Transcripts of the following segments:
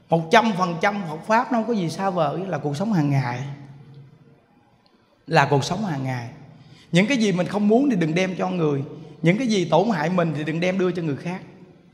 100% Phật Pháp nó không có gì xa vời, là cuộc sống hàng ngày. Là cuộc sống hàng ngày. Những cái gì mình không muốn thì đừng đem cho người, những cái gì tổn hại mình thì đừng đem đưa cho người khác.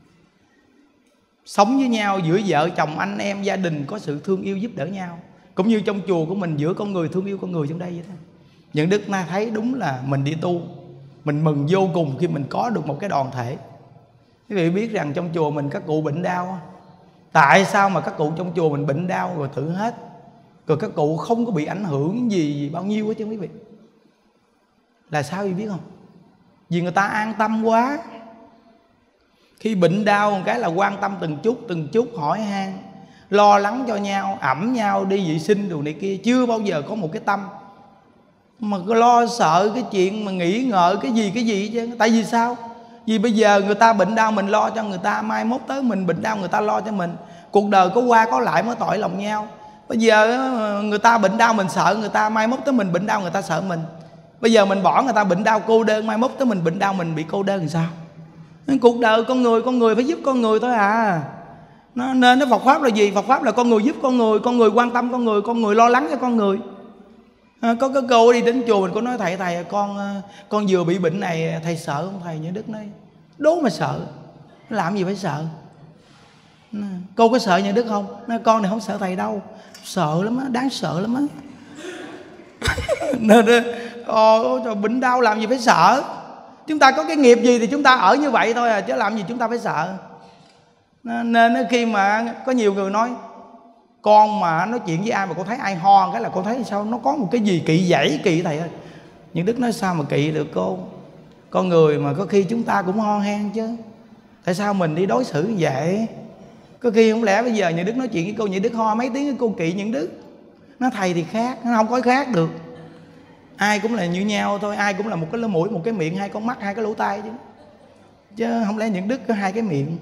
Sống với nhau giữa vợ chồng, anh em, gia đình có sự thương yêu giúp đỡ nhau. Cũng như trong chùa của mình giữa con người thương yêu con người trong đây vậy đó. Những đức na thấy đúng là mình đi tu, mình mừng vô cùng khi mình có được một cái đoàn thể. Quý vị biết rằng trong chùa mình các cụ bệnh đau. Tại sao mà các cụ trong chùa mình bệnh đau rồi thử hết, rồi các cụ không có bị ảnh hưởng gì bao nhiêu hết chứ quý vị? Là sao quý vị biết không? Vì người ta an tâm quá. Khi bệnh đau một cái là quan tâm từng chút hỏi han, lo lắng cho nhau, ẵm nhau đi vệ sinh đồ này kia. Chưa bao giờ có một cái tâm mà lo sợ cái chuyện mà nghĩ ngợi cái gì chứ. Tại vì sao? Vì bây giờ người ta bệnh đau mình lo cho người ta, mai mốt tới mình bệnh đau người ta lo cho mình. Cuộc đời có qua có lại mới tội lòng nhau. Bây giờ người ta bệnh đau mình sợ người ta, mai mốt tới mình bệnh đau người ta sợ mình. Bây giờ mình bỏ người ta bệnh đau cô đơn, mai mốt tới mình bệnh đau mình bị cô đơn thì sao? Cuộc đời con người phải giúp con người thôi à. Nên Phật Pháp là gì? Phật Pháp là con người giúp con người quan tâm con người lo lắng cho con người. Có cái cô đi đến chùa mình có nói thầy con vừa bị bệnh này, thầy sợ không thầy? Như Đức nói đố mà sợ, làm gì phải sợ. Cô có sợ Như Đức không? Nói con này không sợ thầy đâu, sợ lắm á, đáng sợ lắm á. Nên bệnh đau làm gì phải sợ. Chúng ta có cái nghiệp gì thì chúng ta ở như vậy thôi à, chứ làm gì chúng ta phải sợ. Nên khi mà có nhiều người nói con mà nói chuyện với ai mà con thấy ai ho cái là con thấy sao nó có một cái gì kỳ thầy ơi. Nhưng Đức nói sao mà kỳ được cô? Con người mà có khi chúng ta cũng ho hen chứ. Tại sao mình đi đối xử như vậy? Có khi không lẽ bây giờ Như Đức nói chuyện với cô, Như Đức ho mấy tiếng cái cô kỵ Như Đức. Nó thầy thì khác, nó không có khác được. Ai cũng là như nhau thôi, ai cũng là một cái lỗ mũi, một cái miệng, hai con mắt, hai cái lỗ tai chứ không lẽ Những Đức có hai cái miệng.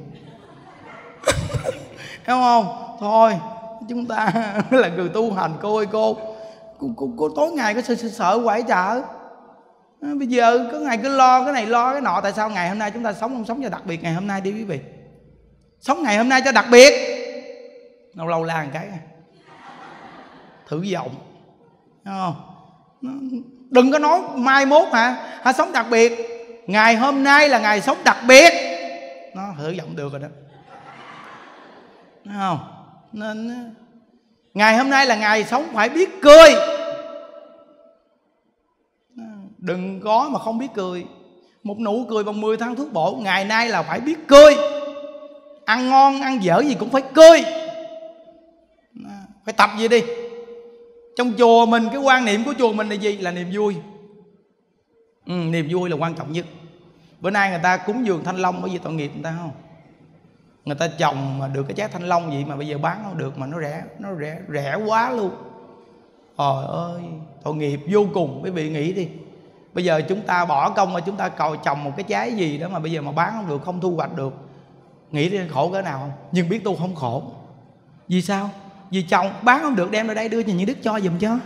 Hiểu không? Thôi chúng ta là người tu hành. Cô ơi cô tối ngày có sợ quậy chợ. Bây giờ có ngày cứ lo cái này lo cái nọ. Tại sao ngày hôm nay chúng ta không sống cho đặc biệt ngày hôm nay đi quý vị? Sống ngày hôm nay cho đặc biệt. Lâu lâu la một cái thử vọng, đúng không? Đừng có nói mai mốt hả sống đặc biệt. Ngày hôm nay là ngày sống đặc biệt. Nó thử vọng được rồi đó, đúng không? Nên ngày hôm nay là ngày sống phải biết cười. Đừng có mà không biết cười. Một nụ cười bằng 10 thang thuốc bổ. Ngày nay là phải biết cười. Ăn ngon ăn dở gì cũng phải cười. Phải tập gì đi. Trong chùa mình cái quan niệm của chùa mình là gì? Là niềm vui. Niềm vui là quan trọng nhất. Bữa nay người ta cúng dường thanh long bởi vì tội nghiệp người ta không? Người ta trồng mà được cái trái thanh long vậy mà bây giờ bán không được, mà nó rẻ quá luôn. Trời ơi, tội nghiệp vô cùng. Quý vị nghĩ đi, bây giờ chúng ta bỏ công mà chúng ta cầu trồng một cái trái gì đó mà bây giờ mà bán không được, không thu hoạch được, nghĩ đi khổ cỡ nào không? Nhưng biết tu không khổ. Vì sao? Vì chồng bán không được đem ra đây đưa cho Như Đức cho giùm cho.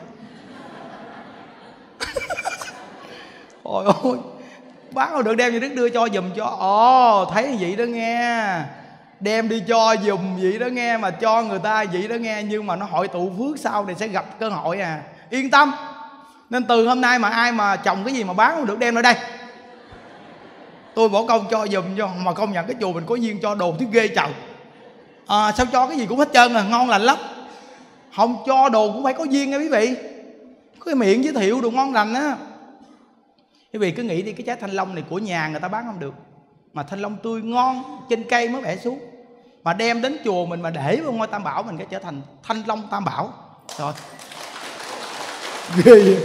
Ôi ôi, bán không được đem Như Đức đưa cho giùm cho. Thấy vậy đó nghe, đem đi cho giùm vậy đó nghe, mà cho người ta vậy đó nghe. Nhưng mà nó hội tụ phước sau này sẽ gặp cơ hội à, yên tâm. Nên từ hôm nay mà ai mà trồng cái gì mà bán không được đem ra đây, tôi bỏ công cho giùm cho. Mà công nhận cái chùa mình có duyên cho đồ thứ ghê trời. Sao cho cái gì cũng hết trơn à, ngon lành lắm. Không cho đồ cũng phải có duyên nha quý vị. Có cái miệng giới thiệu đồ ngon lành á. Quý vị cứ nghĩ đi, cái trái thanh long này của nhà người ta bán không được, mà thanh long tươi ngon trên cây mới bẻ xuống, mà đem đến chùa mình mà để vào ngôi Tam Bảo mình cái trở thành thanh long Tam Bảo. Rồi ghê vậy.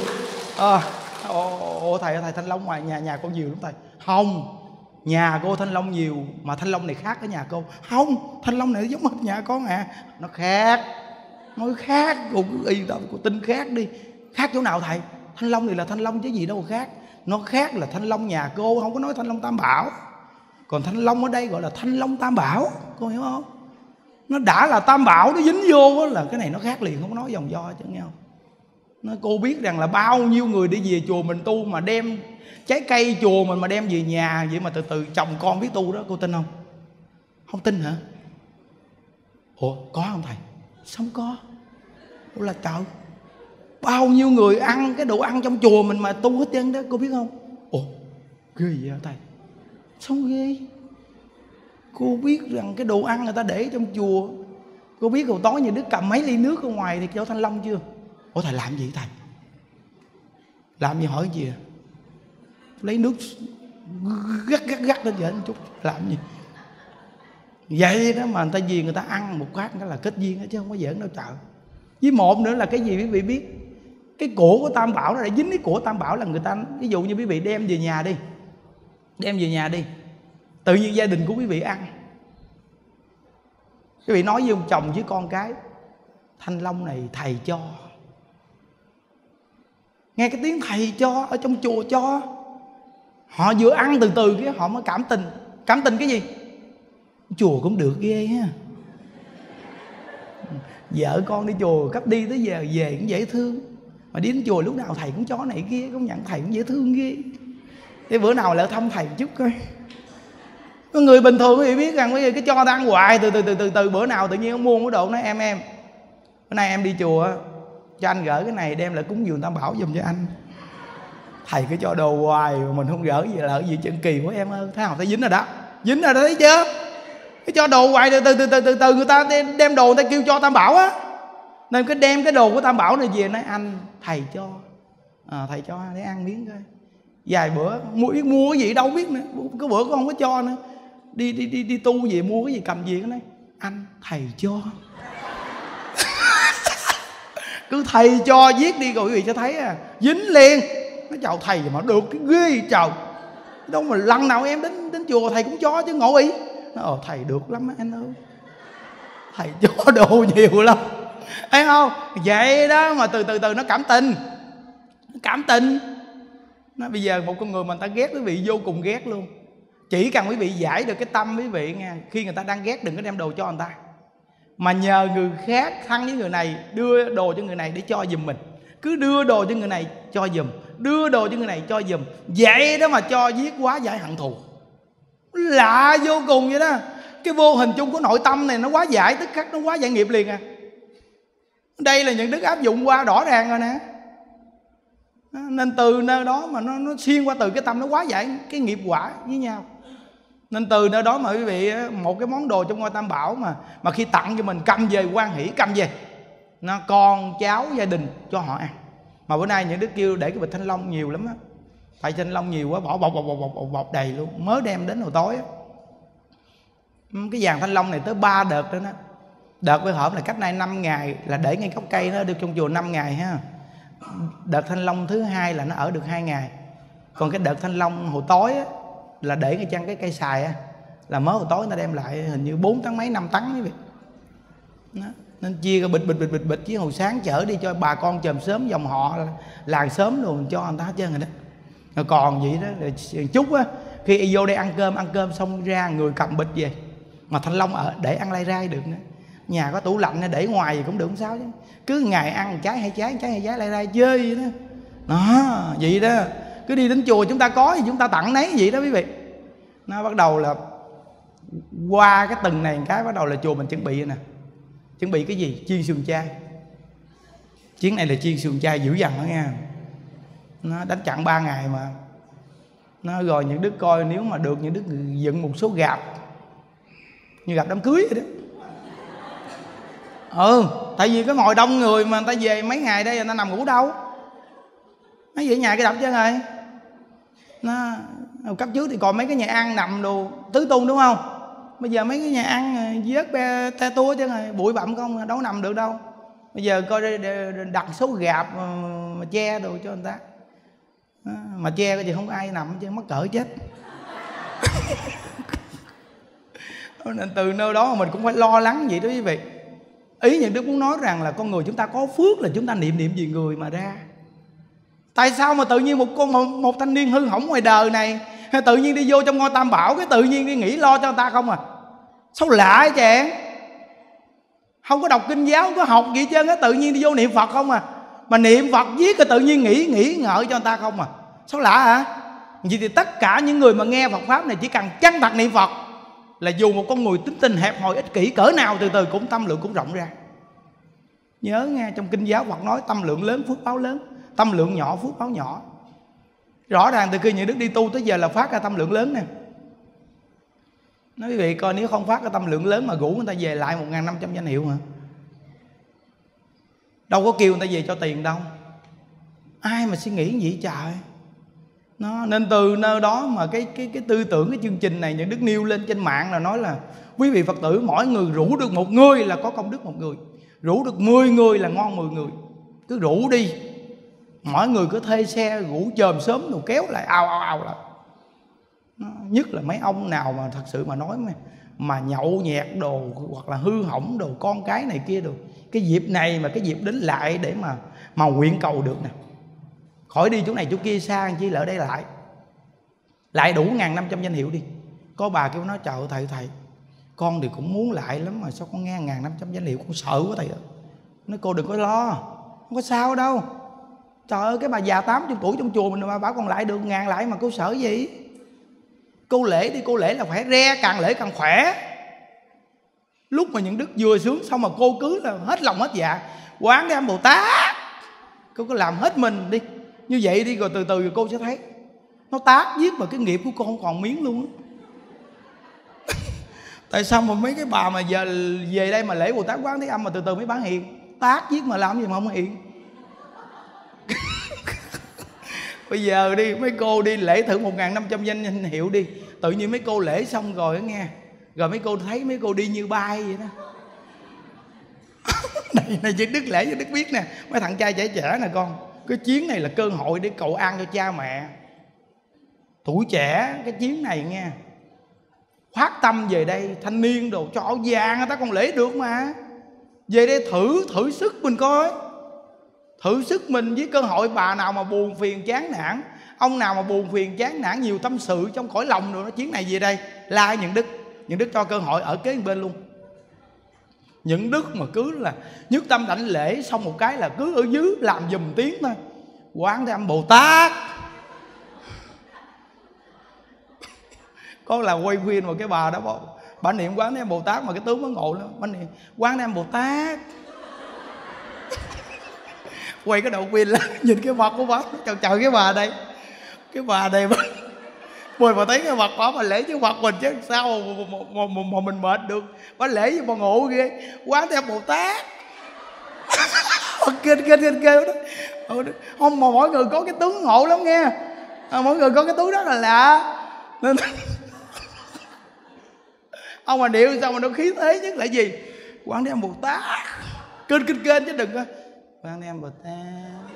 Thầy thanh long ngoài nhà con nhiều lắm thầy. Không, nhà cô thanh long nhiều mà thanh long này khác ở nhà cô. Không, thanh long này giống hết nhà con à. Nó khác. Nói khác, cô cứ yên tâm, cô tin khác đi. Khác chỗ nào thầy? Thanh long này là thanh long chứ gì đâu khác. Nó khác là thanh long nhà cô, không có nói thanh long Tam Bảo. Còn thanh long ở đây gọi là thanh long Tam Bảo, cô hiểu không? Nó đã là Tam Bảo, nó dính vô là cái này nó khác liền, không có nói vòng vo chứ nghe không? Cô biết rằng là bao nhiêu người đi về chùa mình tu mà đem trái cây chùa mình mà đem về nhà vậy mà từ từ chồng con biết tu đó, cô tin không? Không tin hả? Ủa có không thầy? Sao không có? Ủa là trời, bao nhiêu người ăn cái đồ ăn trong chùa mình mà tu hết trơn đó, cô biết không? Ủa ghê vậy hả thầy? Sao ghê? Cô biết rằng cái đồ ăn người ta để trong chùa. Cô biết hồi tối nhà Đức cầm mấy ly nước ở ngoài thì cho Thanh Long chưa? Ủa thầy làm gì thầy? Làm gì hỏi gì à? Lấy nước gắt lên vậy một chút. Làm gì? Vậy đó mà người ta gì người ta ăn một phát đó là kết duyên đó, chứ không có giỡn đâu trời. Với một nữa là cái gì quý vị biết? Cái của Tam Bảo nó đã dính cái của Tam Bảo là người ta, ví dụ như quý vị đem về nhà đi, đem về nhà đi, tự nhiên gia đình của quý vị ăn. Quý vị nói với ông chồng với con cái, Thanh Long này thầy cho. Nghe cái tiếng thầy cho ở trong chùa cho, họ vừa ăn từ từ cái họ mới cảm tình. Cảm tình cái gì? Chùa cũng được ghê ha. Vợ con đi chùa cấp đi tới giờ về cũng dễ thương. Mà đi đến chùa lúc nào thầy cũng cho này kia, công nhận thầy cũng dễ thương ghê. Thế bữa nào lại thăm thầy một chút coi. Có người bình thường quý vị biết rằng quý vị cứ cho ta ăn hoài, từ bữa nào tự nhiên ông mua một đồ nói em bữa nay em đi chùa cho anh gửi cái này đem lại cúng dường Tam Bảo giùm cho anh. Thầy cứ cho đồ hoài mà mình không gửi gì là gì chuyện kỳ của em ơi. Thấy không? Thấy dính rồi đó. Dính rồi đó, thấy chưa? Cái cho đồ hoài từ người ta đem đồ người ta kêu cho Tam Bảo á. Nên cái đem cái đồ của Tam Bảo này về nói anh thầy cho. Thầy cho để ăn miếng coi. Vài bữa mua cái gì đâu biết nữa. Cái bữa con không có cho nữa. Đi tu về mua cái gì cầm về cái nói anh thầy cho. Cứ thầy cho viết đi rồi quý vị sẽ thấy à, dính liền. Nó chào thầy mà được cái ghê trời. Đâu mà lần nào em đến chùa thầy cũng cho chứ ngộ ý. Nó thầy được lắm anh ơi. Thầy cho đồ nhiều lắm. Thấy không? Vậy đó mà từ từ nó cảm tình. Cảm tình. Nó bây giờ một con người mà người ta ghét quý vị vô cùng ghét luôn. Chỉ cần quý vị giải được cái tâm quý vị nha, khi người ta đang ghét đừng có đem đồ cho người ta, mà nhờ người khác thân với người này, đưa đồ cho người này để cho giùm mình. Cứ đưa đồ cho người này cho giùm, đưa đồ cho người này cho giùm. Vậy đó mà cho giết quá giải hận thù. Lạ vô cùng vậy đó. Cái vô hình chung của nội tâm này nó quá giải, tức khắc nó quá giải nghiệp liền à. Đây là những đức áp dụng qua rõ ràng rồi nè. Nên từ nơi đó mà nó xuyên qua từ cái tâm nó quá giải cái nghiệp quả với nhau. Nên từ nơi đó mà quý vị một cái món đồ trong ngôi Tam Bảo mà khi tặng cho mình cầm về hoan hỷ, cầm về nó con cháu gia đình cho họ ăn. Mà bữa nay những đức kêu để cái bịch Thanh Long nhiều lắm á, tại Thanh Long nhiều quá bỏ bọc đầy luôn. Mới đem đến hồi tối á, cái vàng Thanh Long này tới 3 đợt đó đó. Đợt với hổm là cách nay 5 ngày là để ngay gốc cây nó được trong chùa 5 ngày ha. Đợt Thanh Long thứ hai là nó ở được 2 ngày. Còn cái đợt Thanh Long hồi tối á, là để ngay chân cái cây xài á, là mới hồi tối nó đem lại hình như 4 tấn mấy 5 tấn quý vị. Nên chia cái bịch chứ hồi sáng chở đi cho bà con chòm xóm dòng họ làng xóm luôn cho người ta hết trơn rồi đó. Rồi còn vậy đó rồi chút á, khi vô đây ăn cơm xong ra người cầm bịch về. Mà Thanh Long ở để ăn lai rai được nữa. Nhà có tủ lạnh để ngoài gì cũng được không sao chứ. Cứ ngày ăn trái hai trái lai rai chơi vậy đó. Đó, vậy đó. Cứ đi đến chùa chúng ta có thì chúng ta tặng nấy vậy đó quý vị. Nó bắt đầu là qua cái từng này cái bắt đầu là chùa mình chuẩn bị nè. Chuẩn bị cái gì? Chiên sườn chay. Chuyến này là chiên sườn chay dữ dằn đó nha. Nó đánh chặn 3 ngày mà. Nó rồi những đứa coi nếu mà được những đứa dựng một số gạp như gặp đám cưới vậy đó. Tại vì có ngồi đông người mà người ta về mấy ngày đây người ta nằm ngủ đâu. Mấy vậy nhà cái đập chứ rồi. Nó cấp trước thì còn mấy cái nhà ăn nằm đồ tứ tung đúng không? Bây giờ mấy cái nhà ăn vớt te tua chứ rồi, bụi bặm không đâu nằm được đâu. Bây giờ coi đặt số gạp mà che đồ cho người ta. Mà che thì không có ai nằm chứ mắc cỡ chết. Nên từ nơi đó mà mình cũng phải lo lắng vậy đó quý vị. Ý những đứa muốn nói rằng là con người chúng ta có phước là chúng ta niệm vì người mà ra. Tại sao mà tự nhiên một thanh niên hư hỏng ngoài đời này tự nhiên đi vô trong ngôi Tam Bảo cái tự nhiên đi nghĩ lo cho người ta không à? Sao lạ vậy chàng? Không có đọc kinh giáo, không có học gì trơn á, tự nhiên đi vô niệm Phật không à? Mà niệm Phật viết rồi tự nhiên nghĩ ngợi cho người ta không à? Sao lạ hả? Vậy thì tất cả những người mà nghe Phật Pháp này chỉ cần chân thật niệm Phật là dù một con người tính tình hẹp hòi ích kỷ cỡ nào, từ từ cũng tâm lượng cũng rộng ra. Nhớ nghe, trong kinh giáo Phật nói tâm lượng lớn phước báo lớn, tâm lượng nhỏ phước báo nhỏ. Rõ ràng từ khi những đức đi tu tới giờ là phát ra tâm lượng lớn nè. Nói quý vị coi, nếu không phát ra tâm lượng lớn mà rủ người ta về lại 1.500 danh hiệu hả? Đâu có kêu người ta về cho tiền đâu. Ai mà suy nghĩ gì trời. Nên từ nơi đó mà cái tư tưởng, cái chương trình này những đức nêu lên trên mạng là nói là quý vị Phật tử mỗi người rủ được một người là có công đức một người, rủ được 10 người là ngon 10 người. Cứ rủ đi, mỗi người cứ thuê xe rủ chòm sớm rồi kéo lại ào lại. Nhất là mấy ông nào mà thật sự mà nói mà nhậu nhẹt đồ hoặc là hư hỏng đồ con cái này kia đồ, cái dịp này mà cái dịp đến lại để mà nguyện cầu được nè, khỏi đi chỗ này chỗ kia xa chi lỡ đây lại đủ 1.500 danh hiệu đi. Có bà kêu nói trời ơi thầy con thì cũng muốn lại lắm mà sao con nghe 1.500 danh hiệu con sợ quá thầy ơi. Nói cô đừng có lo, không có sao đâu. Trời ơi cái bà già 80 tuổi trong chùa mình mà bảo còn lại được 1.000 lại mà cô sợ gì. Cô lễ đi, cô lễ là phải re, càng lễ càng khỏe. Lúc mà những đức vừa sướng xong mà cô cứ là hết lòng hết dạ Quán Thế Âm Bồ Tát, cô cứ làm hết mình đi. Như vậy đi rồi từ từ rồi cô sẽ thấy nó tát giết mà cái nghiệp của cô không còn miếng luôn á. Tại sao mà mấy cái bà mà giờ về đây mà lễ Bồ Tát Quán Thế Âm mà từ từ mấy bán hiền, tát giết mà làm gì mà không hiền. Bây giờ đi mấy cô đi lễ thử 1.500 danh hiệu đi, tự nhiên mấy cô lễ xong rồi đó nghe, rồi mấy cô thấy mấy cô đi như bay vậy đó. Này chứ đức lễ cho đức biết nè, mấy thằng trai trẻ nè con, cái chuyến này là cơ hội để cầu an cho cha mẹ. Tuổi trẻ cái chuyến này nghe, phát tâm về đây, thanh niên đồ cho áo vàng người ta còn lễ được mà. Về đây thử sức mình coi, thử sức mình với cơ hội. Bà nào mà buồn phiền chán nản, ông nào mà buồn phiền chán nản nhiều tâm sự trong cõi lòng rồi, nó chuyến này về đây la những đức cho cơ hội ở kế bên luôn. Những đức mà cứ là nhất tâm đảnh lễ xong một cái là cứ ở dưới làm dùm tiếng thôi. Quán Thế Âm Bồ Tát. Có là quay phim một cái bà đó, bà niệm Quán Thế Âm Bồ Tát mà cái tướng mới ngộ lắm. Bà niệm Quán Thế Âm Bồ Tát. Quay cái đầu pin lên nhìn cái mặt của bà, trời cái bà đây, cái bà đây mà thấy cái mặt bà mà lễ chứ mặt mình chứ sao mà mình mệt được. Bà lễ với bà ngộ ghê. Quán Thế Âm Bồ Tát. Kinh đó. Không, mà mỗi người có cái tướng ngộ lắm nghe. Mỗi người có cái tướng rất là lạ. Nên ông mà điệu sao mà nó khí thế nhất là gì? Quán Thế Âm Bồ Tát. Kinh chứ đừng có Quán Thế Âm Bồ Tát.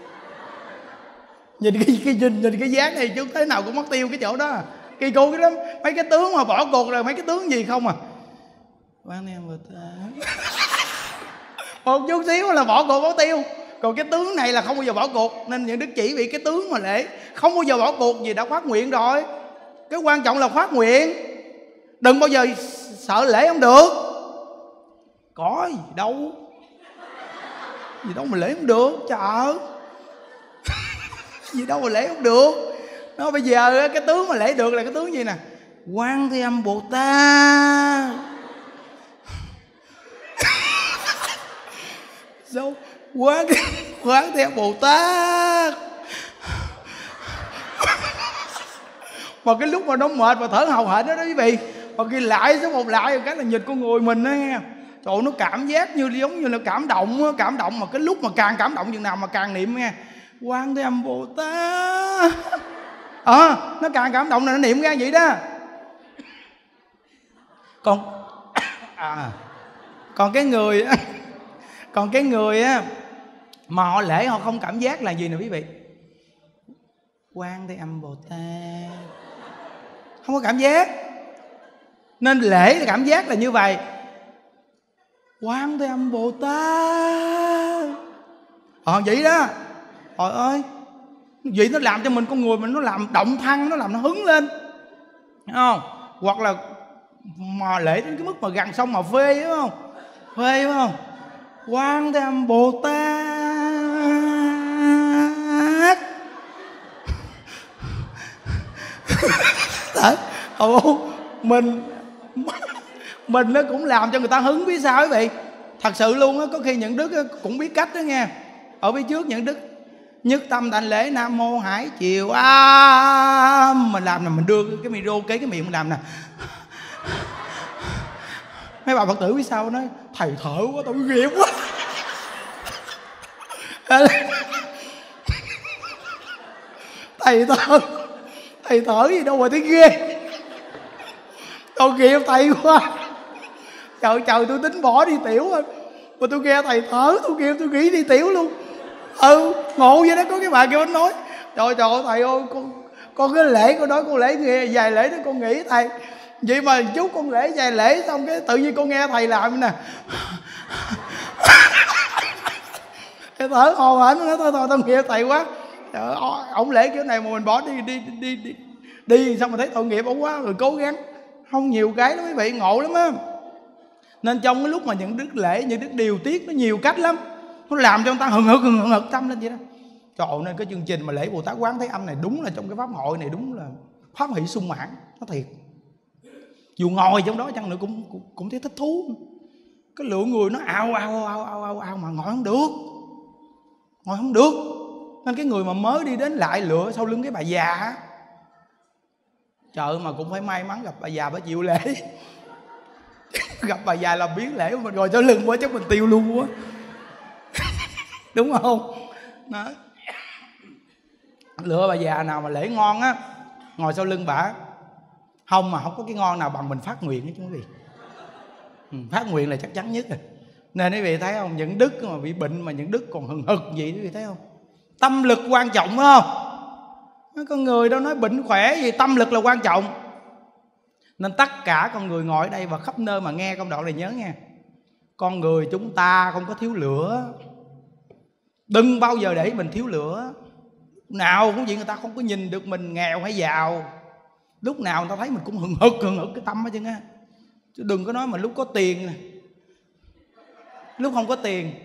Nhìn cái dáng này chứ thế nào cũng mất tiêu cái chỗ đó. Kỳ cục cái đó, mấy cái tướng mà bỏ cuộc rồi mấy cái tướng gì không à. Quán Thế Âm Bồ Tát. Một chút xíu là bỏ cuộc bỏ tiêu. Còn cái tướng này là không bao giờ bỏ cuộc. Nên những đức chỉ vì cái tướng mà lễ không bao giờ bỏ cuộc vì đã phát nguyện rồi. Cái quan trọng là phát nguyện. Đừng bao giờ sợ lễ không được. Có gì đâu mà lễ không được, trời. Gì đâu mà lễ không được. Nó bây giờ cái tướng mà lễ được là cái tướng gì nè? Quán Thế Âm Bồ Tát. Sao Quán Thế Âm Bồ Tát. Mà cái lúc mà nó mệt và thở hào hển đó quý vị, mà khi lại số một lại cái là nhìn con người mình đó nghe. Trời ơi, nó cảm giác như giống như là cảm động mà cái lúc mà càng cảm động chừng nào mà càng niệm nghe Quán Thế Âm Bồ Tát. Nó càng cảm động là nó niệm ra vậy đó. Còn cái người á mà họ lễ họ không cảm giác là gì nè quý vị? Quán Thế Âm Bồ Tát. Không có cảm giác. Nên lễ là cảm giác là như vậy. Quán Thế Âm Bồ Tát. Vậy đó. Trời ơi, vậy nó làm cho mình con người mình nó làm động thăng, nó làm nó hứng lên, thấy không? Hoặc là mà lễ đến cái mức mà gần xong mà phê, đúng không? Phê, đúng không? Quán Thế Âm Bồ Tát. Mình mình nó cũng làm cho người ta hứng biết sao quý vị. Thật sự luôn á, có khi những đức cũng biết cách đó nghe. Ở phía trước những đức nhất tâm đảnh lễ Nam Mô Hải Chiều mình làm là mình đưa cái micro kế cái miệng mình làm nè. Mấy bà Phật tử biết sao nói thầy thở quá tội nghiệp quá. Thầy thở gì đâu mà thấy ghê. Tội nghiệp thầy quá. Trời tôi tính bỏ đi tiểu rồi, mà tôi nghe thầy thở tôi kêu tôi nghĩ đi tiểu luôn. Ngộ vậy đó. Có cái bà kêu anh nói trời thầy ơi, con cái lễ con nói con lễ nghe vài lễ đó con nghĩ thầy vậy mà chút con lễ vài lễ xong cái tự nhiên con nghe thầy làm nè. Thầy thở hồn hển nó nói thôi nghiệp thầy quá. Trời, ổng lễ kiểu này mà mình bỏ đi xong mà thấy tội nghiệp ổng quá rồi cố gắng. Không nhiều cái đó quý vị, ngộ lắm á. Nên trong cái lúc mà những đức lễ, những đức điều tiết nó nhiều cách lắm, nó làm cho người ta hừng hực tâm lên vậy đó. Trời ơi, nên cái chương trình mà lễ Bồ Tát Quán Thế Âm này đúng là trong cái pháp hội này đúng là pháp hỷ sung mãn, nó thiệt. Dù ngồi trong đó chăng nữa cũng thấy thích thú. Cái lượng người nó ao mà ngồi không được. Nên cái người mà mới đi đến lại lựa sau lưng cái bà già á, trời mà cũng phải may mắn gặp bà già bà chịu lễ. Gặp bà già làm biến lễ mình ngồi sau lưng quá chắc mình tiêu luôn quá. Đúng không? Đó. Lựa bà già nào mà lễ ngon á, ngồi sau lưng bả. Không có cái ngon nào bằng mình phát nguyện hết chứ quý vị. Phát nguyện là chắc chắn nhất rồi. Nên quý vị thấy không, những đức mà bị bệnh mà những đức còn hừng hực vậy quý vị thấy không? Tâm lực quan trọng phải không? Con người đâu nói bệnh khỏe gì, tâm lực là quan trọng. Nên tất cả con người ngồi ở đây và khắp nơi mà nghe công đoạn này nhớ nghe, con người chúng ta không có thiếu lửa. Đừng bao giờ để mình thiếu lửa. Nào cũng vậy, người ta không có nhìn được mình nghèo hay giàu. Lúc nào người ta thấy mình cũng hừng hực cái tâm hết chứ nghe. Chứ đừng có nói mà lúc có tiền nè, lúc không có tiền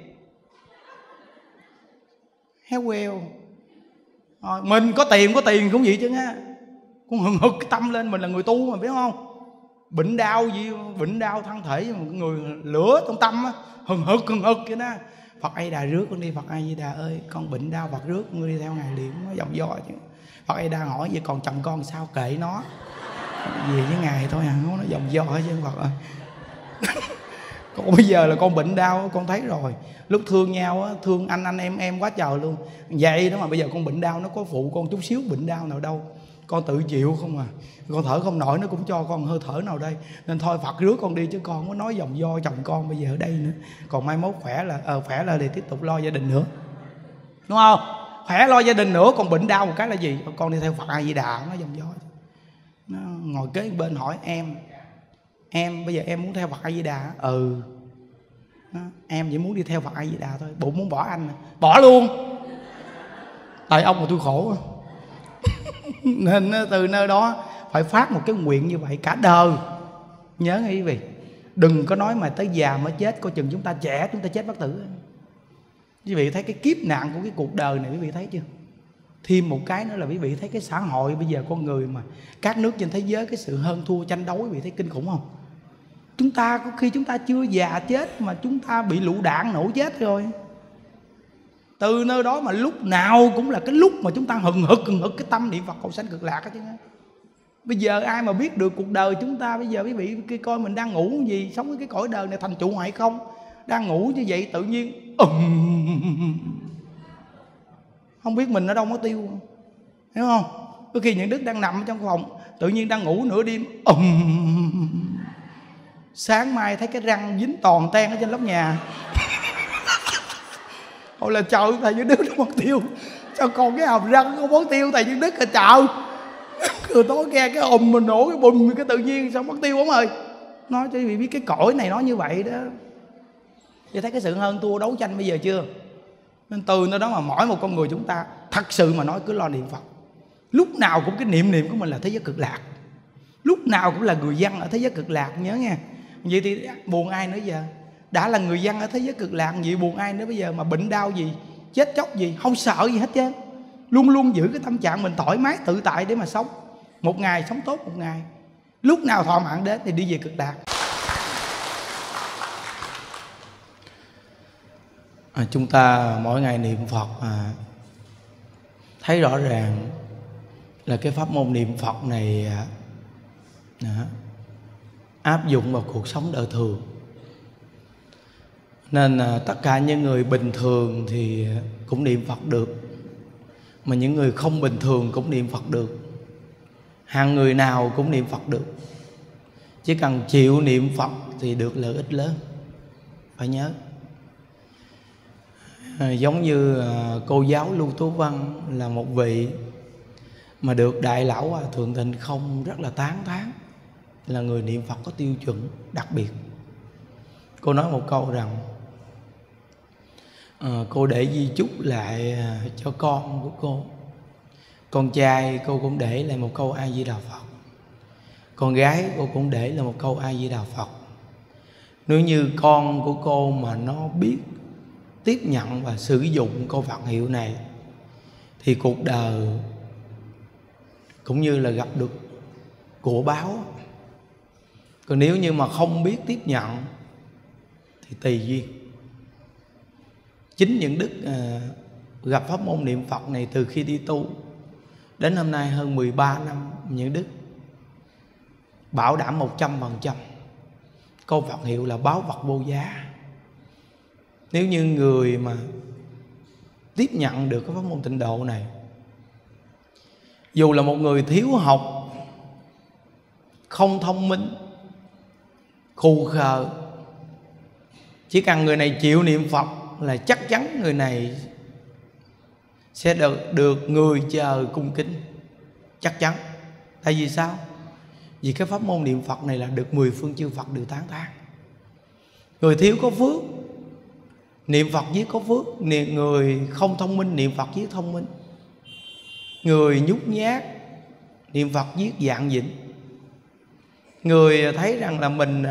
héo queo. Mình có tiền cũng vậy chứ nghe, cũng hừng hực cái tâm lên. Mình là người tu mà biết không? Bệnh đau thân thể, người lửa trong tâm á, hừng hực vậy đó. Phật A Di Đà rước con đi. Phật A Di Đà ơi con bệnh đau, Phật rước con đi theo ngài liền. Nó dòng do chứ. Phật A Di Đà hỏi vậy còn chồng con sao, kệ nó, về với ngài thôi à. Nó dòng do chứ Phật ơi. Còn bây giờ là con bệnh đau con thấy rồi. Lúc thương nhau á, thương anh em quá trời luôn. Vậy đó mà bây giờ con bệnh đau, nó có phụ con chút xíu bệnh đau nào đâu. Con tự chịu không à. Con thở không nổi nó cũng cho con hơi thở nào đây. Nên thôi Phật rước con đi chứ con có nói dòng do chồng con bây giờ ở đây nữa. Còn mai mốt khỏe là thì tiếp tục lo gia đình nữa, đúng không? Khỏe lo gia đình nữa. Còn bệnh đau một cái là gì? Con đi theo Phật A Di Đà. Nó dòng do. Nó ngồi kế bên hỏi em bây giờ em muốn theo Phật A Di Đà. Em chỉ muốn đi theo Phật A Di Đà thôi. Bụng muốn bỏ anh, bỏ luôn. Tại ông mà tôi khổ. Nên từ nơi đó phải phát một cái nguyện như vậy cả đời. Nhớ nghe quý vị, đừng có nói mà tới già mới chết. Coi chừng chúng ta trẻ chúng ta chết bất tử. Quý vị thấy cái kiếp nạn của cái cuộc đời này quý vị thấy chưa? Thêm một cái nữa là quý vị thấy cái xã hội bây giờ con người mà các nước trên thế giới, cái sự hơn thua tranh đấu quý vị thấy kinh khủng không? Chúng ta có khi chúng ta chưa già chết mà chúng ta bị lựu đạn nổ chết rồi. Từ nơi đó mà lúc nào cũng là cái lúc mà chúng ta hừng hực cái tâm niệm Phật cầu sanh cực lạc hết chứ. Bây giờ ai mà biết được cuộc đời chúng ta bây giờ quý vị coi mình đang ngủ gì, sống cái cõi đời này thành trụ hay không? Đang ngủ như vậy tự nhiên không biết mình ở đâu mất tiêu, hiểu không? Có khi những đức đang nằm trong phòng tự nhiên đang ngủ nửa đêm sáng mai thấy cái răng dính toàn ten ở trên lớp nhà. Hồi là trời thầy Như Đức nó mất tiêu, sao còn cái hàm răng không mất tiêu thầy Như Đức là trời. Rồi tối nghe cái mình nổ cái bùm cái tự nhiên sao mất tiêu ông ơi. Nói cho quý vị biết cái cõi này nó như vậy đó. Chị thấy cái sự hơn thua đấu tranh bây giờ chưa? Nên từ nơi đó mà mỗi một con người chúng ta thật sự mà nói cứ lo niệm Phật. Lúc nào cũng cái niệm của mình là thế giới cực lạc. Lúc nào cũng là người dân ở thế giới cực lạc, nhớ nha. Vậy thì buồn ai nữa giờ? Đã là người dân ở thế giới cực lạc, vậy buồn ai nữa bây giờ? Mà bệnh đau gì, chết chóc gì, không sợ gì hết trơn. Luôn luôn giữ cái tâm trạng mình thoải mái tự tại để mà sống. Một ngày sống tốt một ngày. Lúc nào thọ mạng đến thì đi về cực lạc. Chúng ta mỗi ngày niệm Phật thấy rõ ràng là cái pháp môn niệm Phật này áp dụng vào cuộc sống đời thường. Nên tất cả những người bình thường thì cũng niệm Phật được, mà những người không bình thường cũng niệm Phật được. Hàng người nào cũng niệm Phật được. Chỉ cần chịu niệm Phật thì được lợi ích lớn. Phải nhớ. Giống như cô giáo Lưu Tú Văn là một vị mà được Đại Lão Hòa Thượng Tịnh Không rất là tán thán, là người niệm Phật có tiêu chuẩn đặc biệt. Cô nói một câu rằng cô để di chúc lại cho con của cô. Con trai cô cũng để lại một câu A Di Đà Phật, con gái cô cũng để lại một câu A Di Đà Phật. Nếu như con của cô mà nó biết tiếp nhận và sử dụng câu Phật hiệu này thì cuộc đời cũng như là gặp được của báo. Còn nếu như mà không biết tiếp nhận thì tùy duyên. Chính những đức gặp pháp môn niệm Phật này từ khi đi tu đến hôm nay hơn 13 năm, những đức bảo đảm 100% câu Phật hiệu là báu vật vô giá. Nếu như người mà tiếp nhận được cái pháp môn tịnh độ này, dù là một người thiếu học, không thông minh, khù khờ, chỉ cần người này chịu niệm Phật là chắc chắn người này sẽ được người chờ cung kính. Chắc chắn. Tại vì sao? Vì cái pháp môn niệm Phật này là được 10 phương chư Phật đều tán thán. Người thiếu có phước, niệm Phật viết có phước. Người không thông minh, niệm Phật viết thông minh. Người nhút nhát, niệm Phật viết dạng dĩnh. Người thấy rằng là mình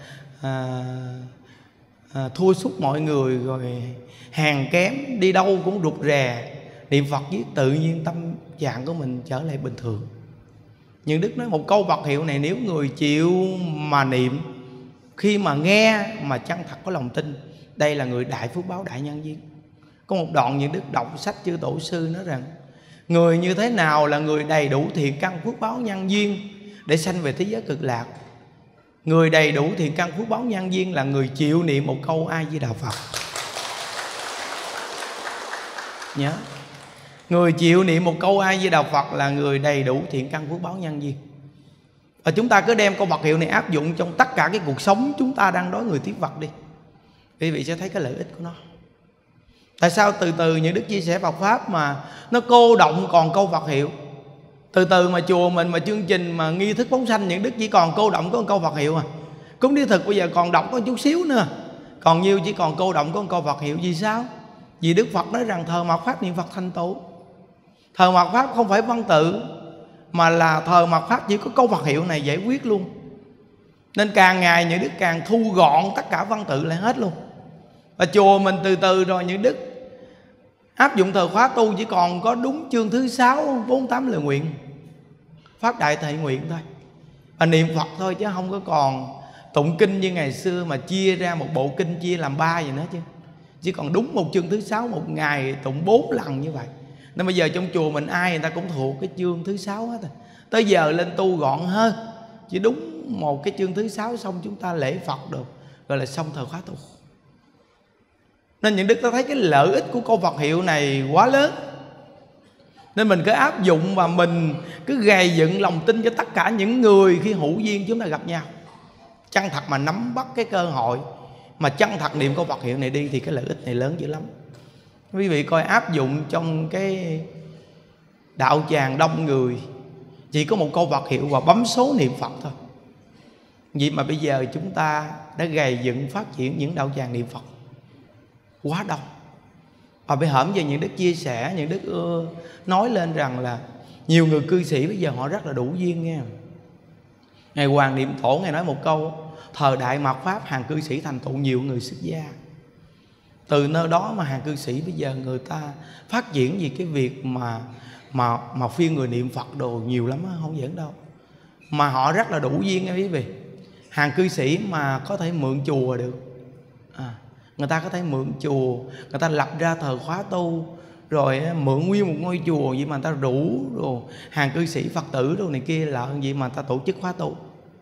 thua sút mọi người, rồi hàng kém, đi đâu cũng rụt rè, niệm Phật viết tự nhiên tâm trạng của mình trở lại bình thường. Nhưng Đức nói một câu Phật hiệu này, nếu người chịu mà niệm, khi mà nghe mà chân thật có lòng tin, đây là người đại phước báo, đại nhân duyên. Có một đoạn những Đức đọc sách chư Tổ sư nói rằng người như thế nào là người đầy đủ thiện căn phước báo nhân duyên để sanh về thế giới cực lạc. Người đầy đủ thiện căn phước báo nhân duyên là người chịu niệm một câu A Di Đà Phật. Nhớ, người chịu niệm một câu A Di Đà Phật là người đầy đủ thiện căn phước báo nhân duyên. Và chúng ta cứ đem câu Phật hiệu này áp dụng trong tất cả cái cuộc sống chúng ta đang đối người tiếp vật đi, quý vị sẽ thấy cái lợi ích của nó. Tại sao từ từ những đức chia sẻ Phật pháp mà nó cô động còn câu Phật hiệu? Từ từ mà chùa mình mà chương trình mà nghi thức phóng sanh những đức chỉ còn cô động có một câu Phật hiệu à. Cúng đi thực bây giờ còn đọc có chút xíu nữa, còn nhiêu chỉ còn cô động có một câu Phật hiệu. Vì sao? Vì Đức Phật nói rằng thờ mạt pháp niệm Phật thành tựu. Thờ mạt pháp không phải văn tự, mà là thờ mạt pháp chỉ có câu Phật hiệu này giải quyết luôn. Nên càng ngày những đức càng thu gọn tất cả văn tự lại hết luôn. Và chùa mình từ từ rồi những đức áp dụng thờ khóa tu chỉ còn có đúng chương thứ 6 48 lời nguyện, phát đại thệ nguyện thôi, và niệm Phật thôi, chứ không có còn tụng kinh như ngày xưa mà chia ra một bộ kinh chia làm 3 vậy nữa chứ. Chỉ còn đúng một chương thứ 6, một ngày tụng 4 lần như vậy. Nên bây giờ trong chùa mình ai người ta cũng thuộc cái chương thứ 6 hết rồi. Tới giờ lên tu gọn hơn, chỉ đúng một cái chương thứ 6 xong chúng ta lễ Phật được, gọi là xong thờ khóa tu. Nên những đức ta thấy cái lợi ích của câu Phật hiệu này quá lớn. Nên mình cứ áp dụng và mình cứ gầy dựng lòng tin cho tất cả những người khi hữu duyên chúng ta gặp nhau. Chân thật mà nắm bắt cái cơ hội mà chân thật niệm câu Phật hiệu này đi thì cái lợi ích này lớn dữ lắm. Quý vị coi áp dụng trong cái đạo tràng đông người, chỉ có một câu Phật hiệu và bấm số niệm Phật thôi. Vậy mà bây giờ chúng ta đã gầy dựng phát triển những đạo tràng niệm Phật quá đông. Và bây hởm giờ những đức chia sẻ, những đức nói lên rằng là nhiều người cư sĩ bây giờ họ rất là đủ duyên nghe. Ngài Hoàng Niệm Tổ Ngài nói một câu: thời đại mạt pháp hàng cư sĩ thành tựu nhiều người xuất gia. Từ nơi đó mà hàng cư sĩ bây giờ người ta phát triển vì cái việc mà phiên người niệm Phật đồ nhiều lắm, không giỡn đâu. Mà họ rất là đủ duyên nha quý vị. Hàng cư sĩ mà có thể mượn chùa được, Người ta có thể mượn chùa, người ta lập ra thờ khóa tu, rồi mượn nguyên một ngôi chùa vậy mà người ta rủ rồi hàng cư sĩ Phật tử đồ này kia lợn vậy mà người ta tổ chức khóa tu.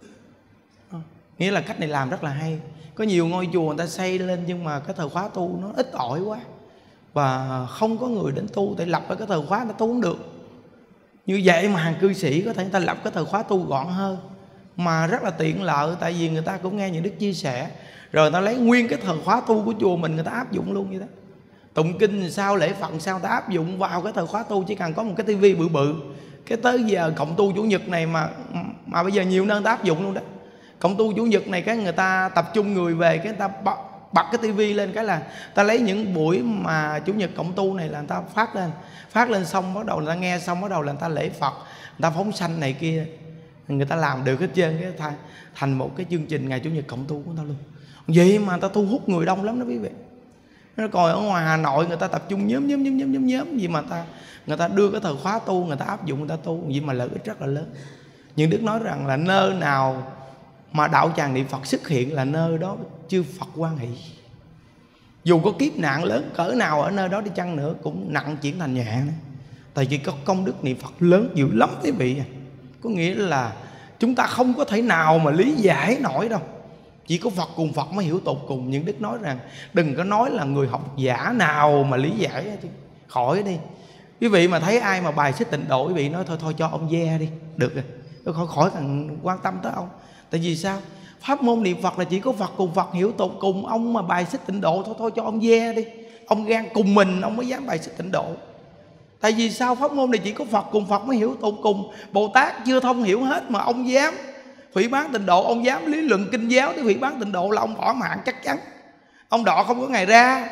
Nghĩa là cách này làm rất là hay. Có nhiều ngôi chùa người ta xây lên nhưng mà cái thờ khóa tu nó ít ỏi quá, và không có người đến tu, tại lập ra cái thờ khóa nó tu không được. Như vậy mà hàng cư sĩ có thể người ta lập cái thờ khóa tu gọn hơn, mà rất là tiện lợi. Tại vì người ta cũng nghe những đức chia sẻ, rồi người ta lấy nguyên cái thờ khóa tu của chùa mình, người ta áp dụng luôn vậy đó. Tụng kinh sao, lễ Phật sao, người ta áp dụng vào cái thờ khóa tu. Chỉ cần có một cái tivi bự bự, cái tới giờ cộng tu chủ nhật này mà bây giờ nhiều nơi người ta áp dụng luôn đó. Cộng tu chủ nhật này cái người ta tập trung người về, cái người ta bật cái tivi lên, cái là ta lấy những buổi mà chủ nhật cộng tu này là người ta phát lên xong bắt đầu người ta nghe xong bắt đầu là người ta lễ Phật, người ta phóng sanh này kia, người ta làm được hết trơn, cái thành một cái chương trình ngày chủ nhật cộng tu của người ta luôn. Vậy mà người ta thu hút người đông lắm đó quý vị. Còn ở ngoài Hà Nội người ta tập trung nhóm gì mà người ta đưa cái thờ khóa tu, người ta áp dụng, người ta tu vậy mà lợi ích rất là lớn. Nhưng Đức nói rằng là nơi nào mà đạo tràng niệm Phật xuất hiện là nơi đó chư Phật hoan hỷ. Dù có kiếp nạn lớn cỡ nào ở nơi đó đi chăng nữa cũng nặng chuyển thành nhẹ. Tại vì có công đức niệm Phật lớn dữ lắm quý vị. Có nghĩa là chúng ta không có thể nào mà lý giải nổi đâu. Chỉ có Phật cùng Phật mới hiểu tột cùng. Nhưng Đức nói rằng đừng có nói là người học giả nào mà lý giải chứ. Khỏi đi. Quý vị mà thấy ai mà bài xích tịnh độ, quý vị nói thôi cho ông ve đi, được rồi, khỏi cần quan tâm tới ông. Tại vì sao? Pháp môn niệm Phật là chỉ có Phật cùng Phật hiểu tột cùng. Ông mà bài xích tịnh độ thôi cho ông ve đi. Ông gan cùng mình ông mới dám bài xích tịnh độ. Tại vì sao? Pháp môn này chỉ có Phật cùng Phật mới hiểu tột cùng. Bồ Tát chưa thông hiểu hết mà ông dám phỉ báng tịnh độ, ông dám lý luận kinh giáo để phỉ báng tịnh độ là ông bỏ mạng chắc chắn. Ông đọ không có ngày ra.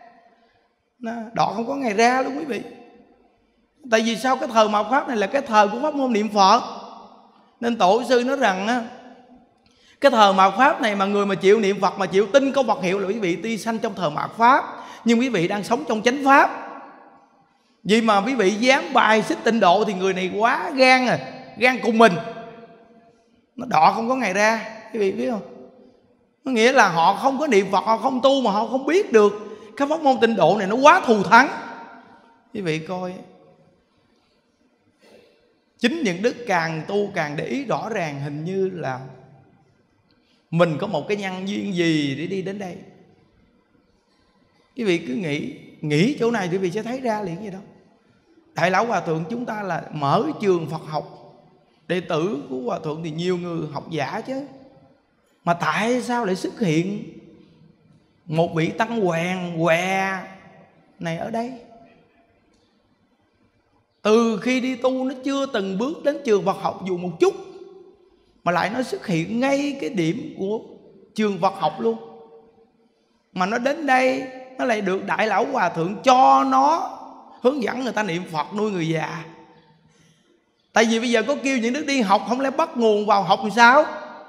Đọ không có ngày ra luôn quý vị. Tại vì sao? Cái thờ mạt Pháp này là cái thờ của pháp môn niệm Phật. Nên tổ sư nói rằng cái thờ mạt Pháp này mà người mà chịu niệm Phật, mà chịu tin có Phật hiệu là quý vị tuy sanh trong thờ mạt Pháp, nhưng quý vị đang sống trong chánh Pháp. Vì mà quý vị dám bài xích tịnh độ thì người này quá gan rồi, gan cùng mình. Nó đọ không có ngày ra, quý vị biết không? Có nghĩa là họ không có niệm Phật, họ không tu mà họ không biết được cái pháp môn tịnh độ này nó quá thù thắng. Quý vị coi, chính những đức càng tu càng để ý rõ ràng hình như là mình có một cái nhân duyên gì để đi đến đây. Quý vị cứ nghĩ chỗ này thì quý vị sẽ thấy ra liền vậy đó. Đại lão Hòa Thượng chúng ta là mở trường Phật học, đệ tử của Hòa Thượng thì nhiều người học giả chứ. Mà tại sao lại xuất hiện một vị tăng què này ở đây? Từ khi đi tu nó chưa từng bước đến trường Phật học dù một chút, mà lại nó xuất hiện ngay cái điểm của trường Phật học luôn. Mà nó đến đây nó lại được Đại lão Hòa Thượng cho nó hướng dẫn người ta niệm Phật nuôi người già. Tại vì bây giờ có kêu những đức đi học, không lẽ bắt nguồn vào học làm sao?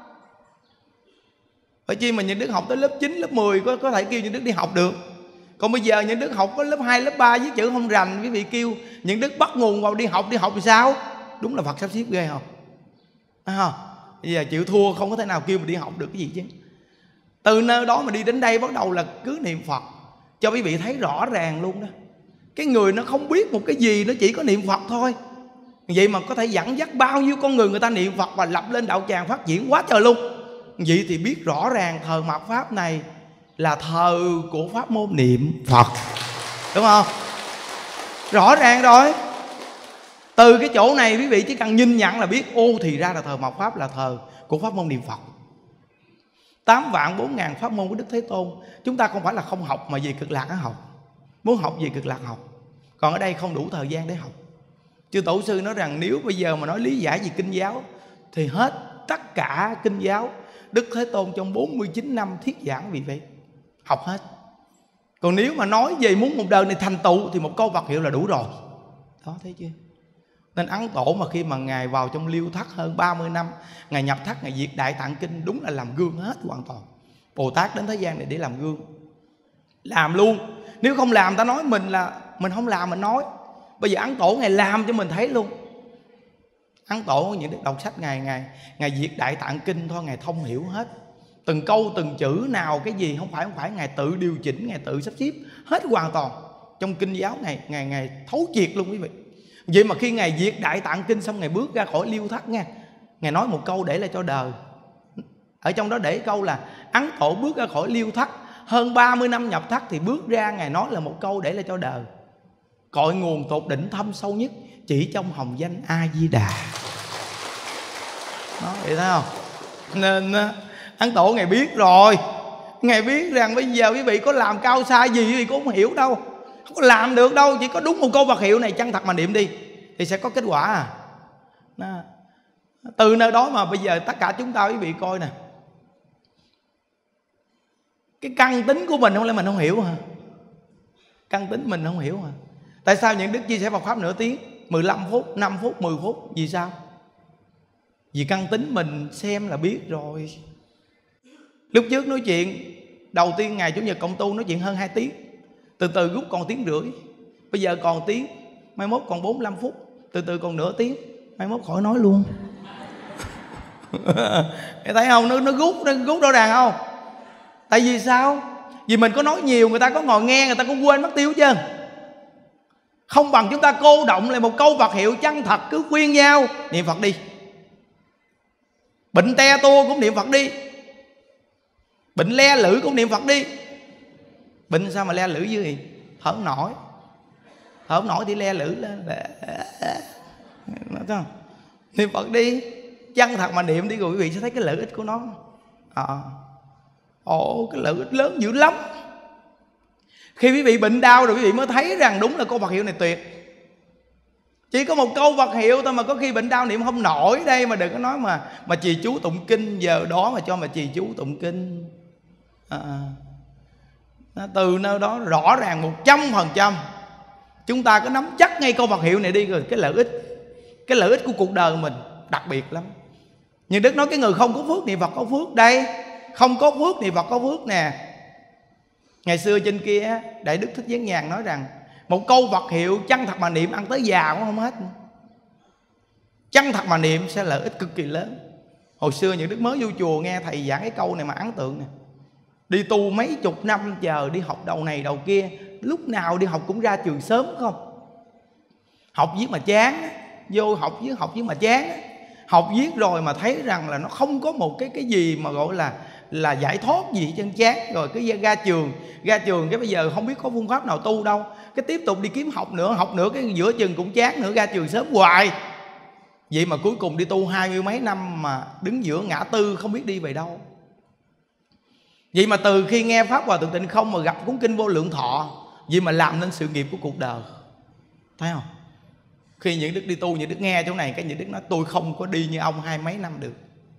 Phải chi mà những đức học tới lớp 9, lớp 10 có thể kêu những đức đi học được. Còn bây giờ những đức học có lớp 2, lớp 3 viết chữ không rành, quý vị kêu những đức bắt nguồn vào đi học làm sao? Đúng là Phật sắp xếp ghê không? Bây giờ chịu thua, không có thể nào kêu mình đi học được cái gì chứ. Từ nơi đó mà đi đến đây bắt đầu là cứ niệm Phật, cho quý vị thấy rõ ràng luôn đó. Cái người nó không biết một cái gì, nó chỉ có niệm Phật thôi, vậy mà có thể dẫn dắt bao nhiêu con người ta niệm Phật và lập lên đạo tràng phát triển quá trời luôn. Vậy thì biết rõ ràng thờ mạt Pháp này là thờ của pháp môn niệm Phật, đúng không? Rõ ràng rồi. Từ cái chỗ này quý vị chỉ cần nhìn nhận là biết, ô thì ra là thờ mạt Pháp là thờ của pháp môn niệm Phật. 8.400.000 pháp môn của Đức Thế Tôn. Chúng ta không phải là không học mà về Cực Lạc nó học. Muốn học về Cực Lạc học. Còn ở đây không đủ thời gian để học. Chư Tổ sư nói rằng nếu bây giờ mà nói lý giải về kinh giáo thì hết tất cả kinh giáo Đức Thế Tôn trong 49 năm thuyết giảng vì vậy học hết. Còn nếu mà nói về muốn một đời này thành tựu thì một câu Phật hiệu là đủ rồi. Đó, thấy chưa? Nên Ấn Tổ mà khi mà Ngài vào trong Liêu Thất hơn 30 năm, Ngài nhập thất, Ngài viết Đại Tạng Kinh, đúng là làm gương hết hoàn toàn. Bồ Tát đến thế gian này để làm gương, làm luôn. Nếu không làm ta nói mình là mình không làm mình nói. Bây giờ Ấn Tổ Ngài làm cho mình thấy luôn. Ấn Tổ những đọc sách Ngài viết Đại Tạng Kinh thôi, Ngài thông hiểu hết. từng câu từng chữ nào cái gì không phải Ngài tự điều chỉnh, Ngài tự sắp xếp hết hoàn toàn. Trong kinh giáo Ngài thấu triệt luôn quý vị. Vậy mà khi Ngài viết Đại Tạng Kinh xong, Ngài bước ra khỏi Liêu Thất nha, Ngài nói một câu để lại cho đời. Ở trong đó để câu là Ấn Tổ bước ra khỏi Liêu Thất, hơn 30 năm nhập thất thì bước ra, Ngài nói là một câu để lại cho đời: cội nguồn tột đỉnh thâm sâu nhất, chỉ trong hồng danh A Di Đà. Đó, vậy thấy không? Nên Ấn Tổ Ngài biết rồi, Ngài biết rằng bây giờ quý vị có làm cao xa gì quý vị cũng không hiểu đâu, không có làm được đâu. Chỉ có đúng một câu Phật hiệu này chân thật mà niệm đi thì sẽ có kết quả à. Đó. Từ nơi đó mà bây giờ tất cả chúng ta quý vị coi nè, cái căn tính của mình không lẽ mình không hiểu hả? Căn tính mình không hiểu hả? Tại sao những đức chia sẻ Phật pháp nửa tiếng, 15 phút, 5 phút, 10 phút? Vì sao? Vì căn tính mình xem là biết rồi. Lúc trước nói chuyện đầu tiên ngày Chủ nhật cộng tu nói chuyện hơn 2 tiếng, từ từ rút còn tiếng rưỡi, bây giờ còn tiếng, mai mốt còn 45 phút, từ từ còn nửa tiếng, mai mốt khỏi nói luôn. Thấy không? Nó rút rõ ràng không? Tại vì sao? Vì mình có nói nhiều, người ta có ngồi nghe, người ta cũng quên mất tiêu chứ. Không bằng chúng ta cô động lại một câu Phật hiệu chân thật, cứ khuyên nhau niệm Phật đi. Bệnh te tua cũng niệm Phật đi, bệnh le lưỡi cũng niệm Phật đi. Bệnh sao mà le lưỡi dữ vậy? Thở không nổi, thở không nổi thì le lưỡi lên. Không? Niệm Phật đi, chân thật mà niệm đi, rồi quý vị sẽ thấy cái lợi ích của nó. Cái lợi ích lớn dữ lắm. Khi quý vị bệnh đau rồi quý vị mới thấy rằng đúng là câu Phật hiệu này tuyệt. Chỉ có một câu Phật hiệu thôi mà có khi bệnh đau niệm không nổi đây, mà đừng có nói mà trì chú tụng kinh giờ đó mà cho mà trì chú tụng kinh. Từ nơi đó rõ ràng 100% chúng ta có nắm chắc ngay câu Phật hiệu này đi, rồi cái lợi ích của cuộc đời mình đặc biệt lắm. Nhưng Đức nói cái người không có phước niệm Phật có phước đây, không có phước niệm Phật có phước nè. Ngày xưa trên kia Đại Đức Thích Giác Nhàn nói rằng một câu Phật hiệu chân thật mà niệm ăn tới già cũng không hết. Chân thật mà niệm sẽ lợi ích cực kỳ lớn. Hồi xưa những Đức mới vô chùa nghe thầy giảng cái câu này mà ấn tượng nè. Đi tu mấy chục năm chờ đi học đầu này đầu kia, lúc nào đi học cũng ra trường sớm không? Học viết mà chán, vô học viết mà chán. Học viết rồi mà thấy rằng là nó không có một cái gì mà gọi là giải thoát gì chân chán. Rồi cái ra trường cái bây giờ không biết có phương pháp nào tu đâu, cái tiếp tục đi kiếm học nữa cái giữa chừng cũng chán nữa, ra trường sớm hoài. Vậy mà cuối cùng đi tu 20 mấy năm mà đứng giữa ngã tư không biết đi về đâu. Vậy mà từ khi nghe pháp Hòa Thượng Tịnh Không mà gặp cuốn kinh Vô Lượng Thọ, vậy mà làm nên sự nghiệp của cuộc đời. Thấy không? Khi những đức đi tu, những đức nghe chỗ này, cái những đức nói tôi không có đi như ông 20 mấy năm được,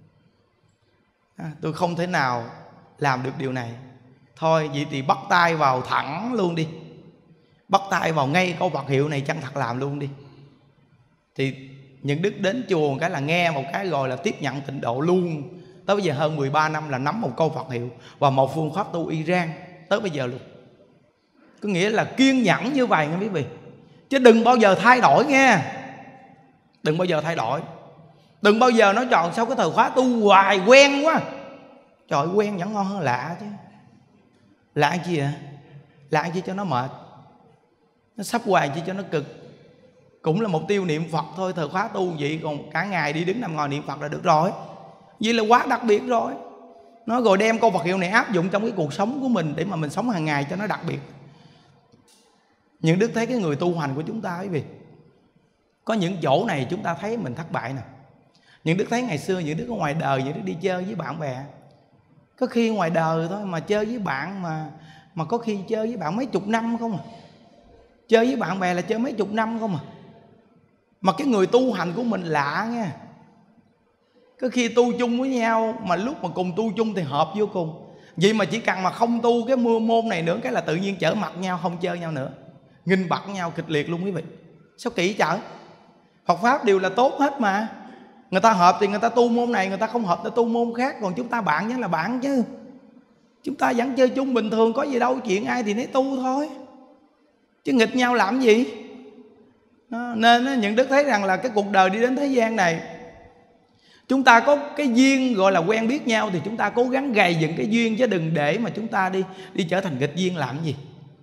tôi không thể nào làm được điều này. Thôi vậy thì bắt tay vào thẳng luôn đi, bắt tay vào ngay câu Phật hiệu này chân thật làm luôn đi. Thì những đức đến chùa một cái là nghe một cái rồi là tiếp nhận tịnh độ luôn. Tới bây giờ hơn 13 năm là nắm một câu Phật hiệu và một phương pháp tu y rang tới bây giờ luôn. Có nghĩa là kiên nhẫn như vậy nghe quý vị, chứ đừng bao giờ thay đổi nghe. Đừng bao giờ thay đổi. Đừng bao giờ nói chọn sao cái thời khóa tu hoài quen quá. Trời ơi, quen vẫn ngon hơn lạ chứ. Lạ chi ạ? Lạ chi cho nó mệt, nó sắp hoài chi cho nó cực. Cũng là mục tiêu niệm Phật thôi, thời khóa tu vậy, còn cả ngày đi đứng nằm ngồi niệm Phật là được rồi. Vậy là quá đặc biệt rồi. Nó rồi đem câu Phật hiệu này áp dụng trong cái cuộc sống của mình để mà mình sống hàng ngày cho nó đặc biệt. Những đức thấy cái người tu hành của chúng ta quý vị, có những chỗ này chúng ta thấy mình thất bại nè. Những đức thấy ngày xưa những đức ở ngoài đời, những đức đi chơi với bạn bè, có khi ngoài đời thôi mà chơi với bạn mà có khi chơi với bạn mấy chục năm không à. Chơi với bạn bè là chơi mấy chục năm không à. Mà cái người tu hành của mình lạ nghe. Có khi tu chung với nhau mà lúc mà cùng tu chung thì hợp vô cùng. Vậy mà chỉ cần mà không tu cái môn này nữa cái là tự nhiên trở mặt nhau, không chơi nhau nữa, nghinh bặt nhau kịch liệt luôn quý vị. Sao kỹ chở? Phật pháp đều là tốt hết mà. Người ta hợp thì người ta tu môn này, người ta không hợp thì tu môn khác. Còn chúng ta bạn vẫn là bạn chứ. Chúng ta vẫn chơi chung bình thường, có gì đâu, chuyện ai thì nấy tu thôi, chứ nghịch nhau làm gì. Nên những đức thấy rằng là cái cuộc đời đi đến thế gian này, Chúng ta có cái duyên gọi là quen biết nhau thì chúng ta cố gắng gầy dựng cái duyên, chứ đừng để mà chúng ta đi trở thành nghịch duyên làm gì.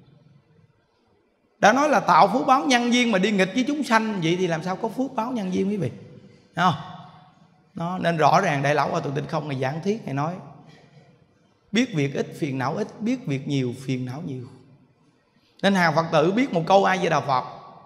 Đã nói là tạo phước báo nhân duyên mà đi nghịch với chúng sanh, vậy thì làm sao có phước báo nhân duyên quý vị? Thấy không? Nó nên rõ ràng Đại Lão Hòa Thượng Tịnh Không ngày giảng thuyết này nói: biết việc ít phiền não ít, biết việc nhiều phiền não nhiều. Nên hàng Phật tử biết một câu A Di Đà Phật,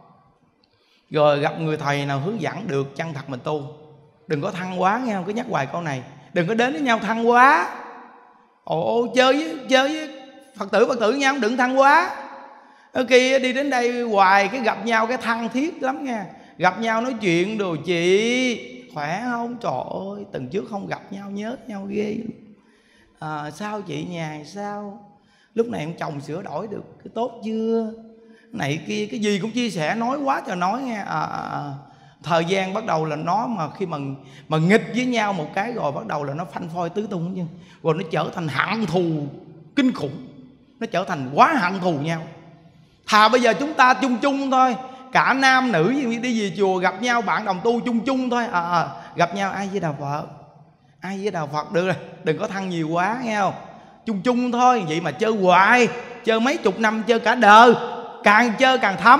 rồi gặp người thầy nào hướng dẫn được chân thật mình tu. Đừng có thăng quá nghe không? Cứ nhắc hoài câu này. Đừng có đến với nhau thăng quá. Ồ, chơi với Phật tử nhau, đừng thăng quá. Ở kia đi đến đây hoài cái gặp nhau cái thăng thiết lắm nha. Gặp nhau nói chuyện đồ: chị khỏe không? Trời ơi, tuần trước không gặp nhau nhớ nhau ghê. Sao chị nhà sao? Lúc này ông chồng sửa đổi được cái tốt chưa? Này kia cái gì cũng chia sẻ, nói quá trời nói nghe. Thời gian bắt đầu là nó mà khi mà nghịch với nhau một cái rồi bắt đầu là nó phanh phoi tứ tung chứ. Rồi nó trở thành hận thù kinh khủng. Nó trở thành quá hận thù nhau. Thà bây giờ chúng ta chung chung thôi. Cả nam nữ đi về chùa gặp nhau bạn đồng tu chung chung thôi. Gặp nhau ai với Đạo Phật, ai với Đạo Phật được rồi. Đừng có thăng nhiều quá nghe không? Chung chung thôi. Vậy mà chơi hoài, chơi mấy chục năm, chơi cả đời, càng chơi càng thấm.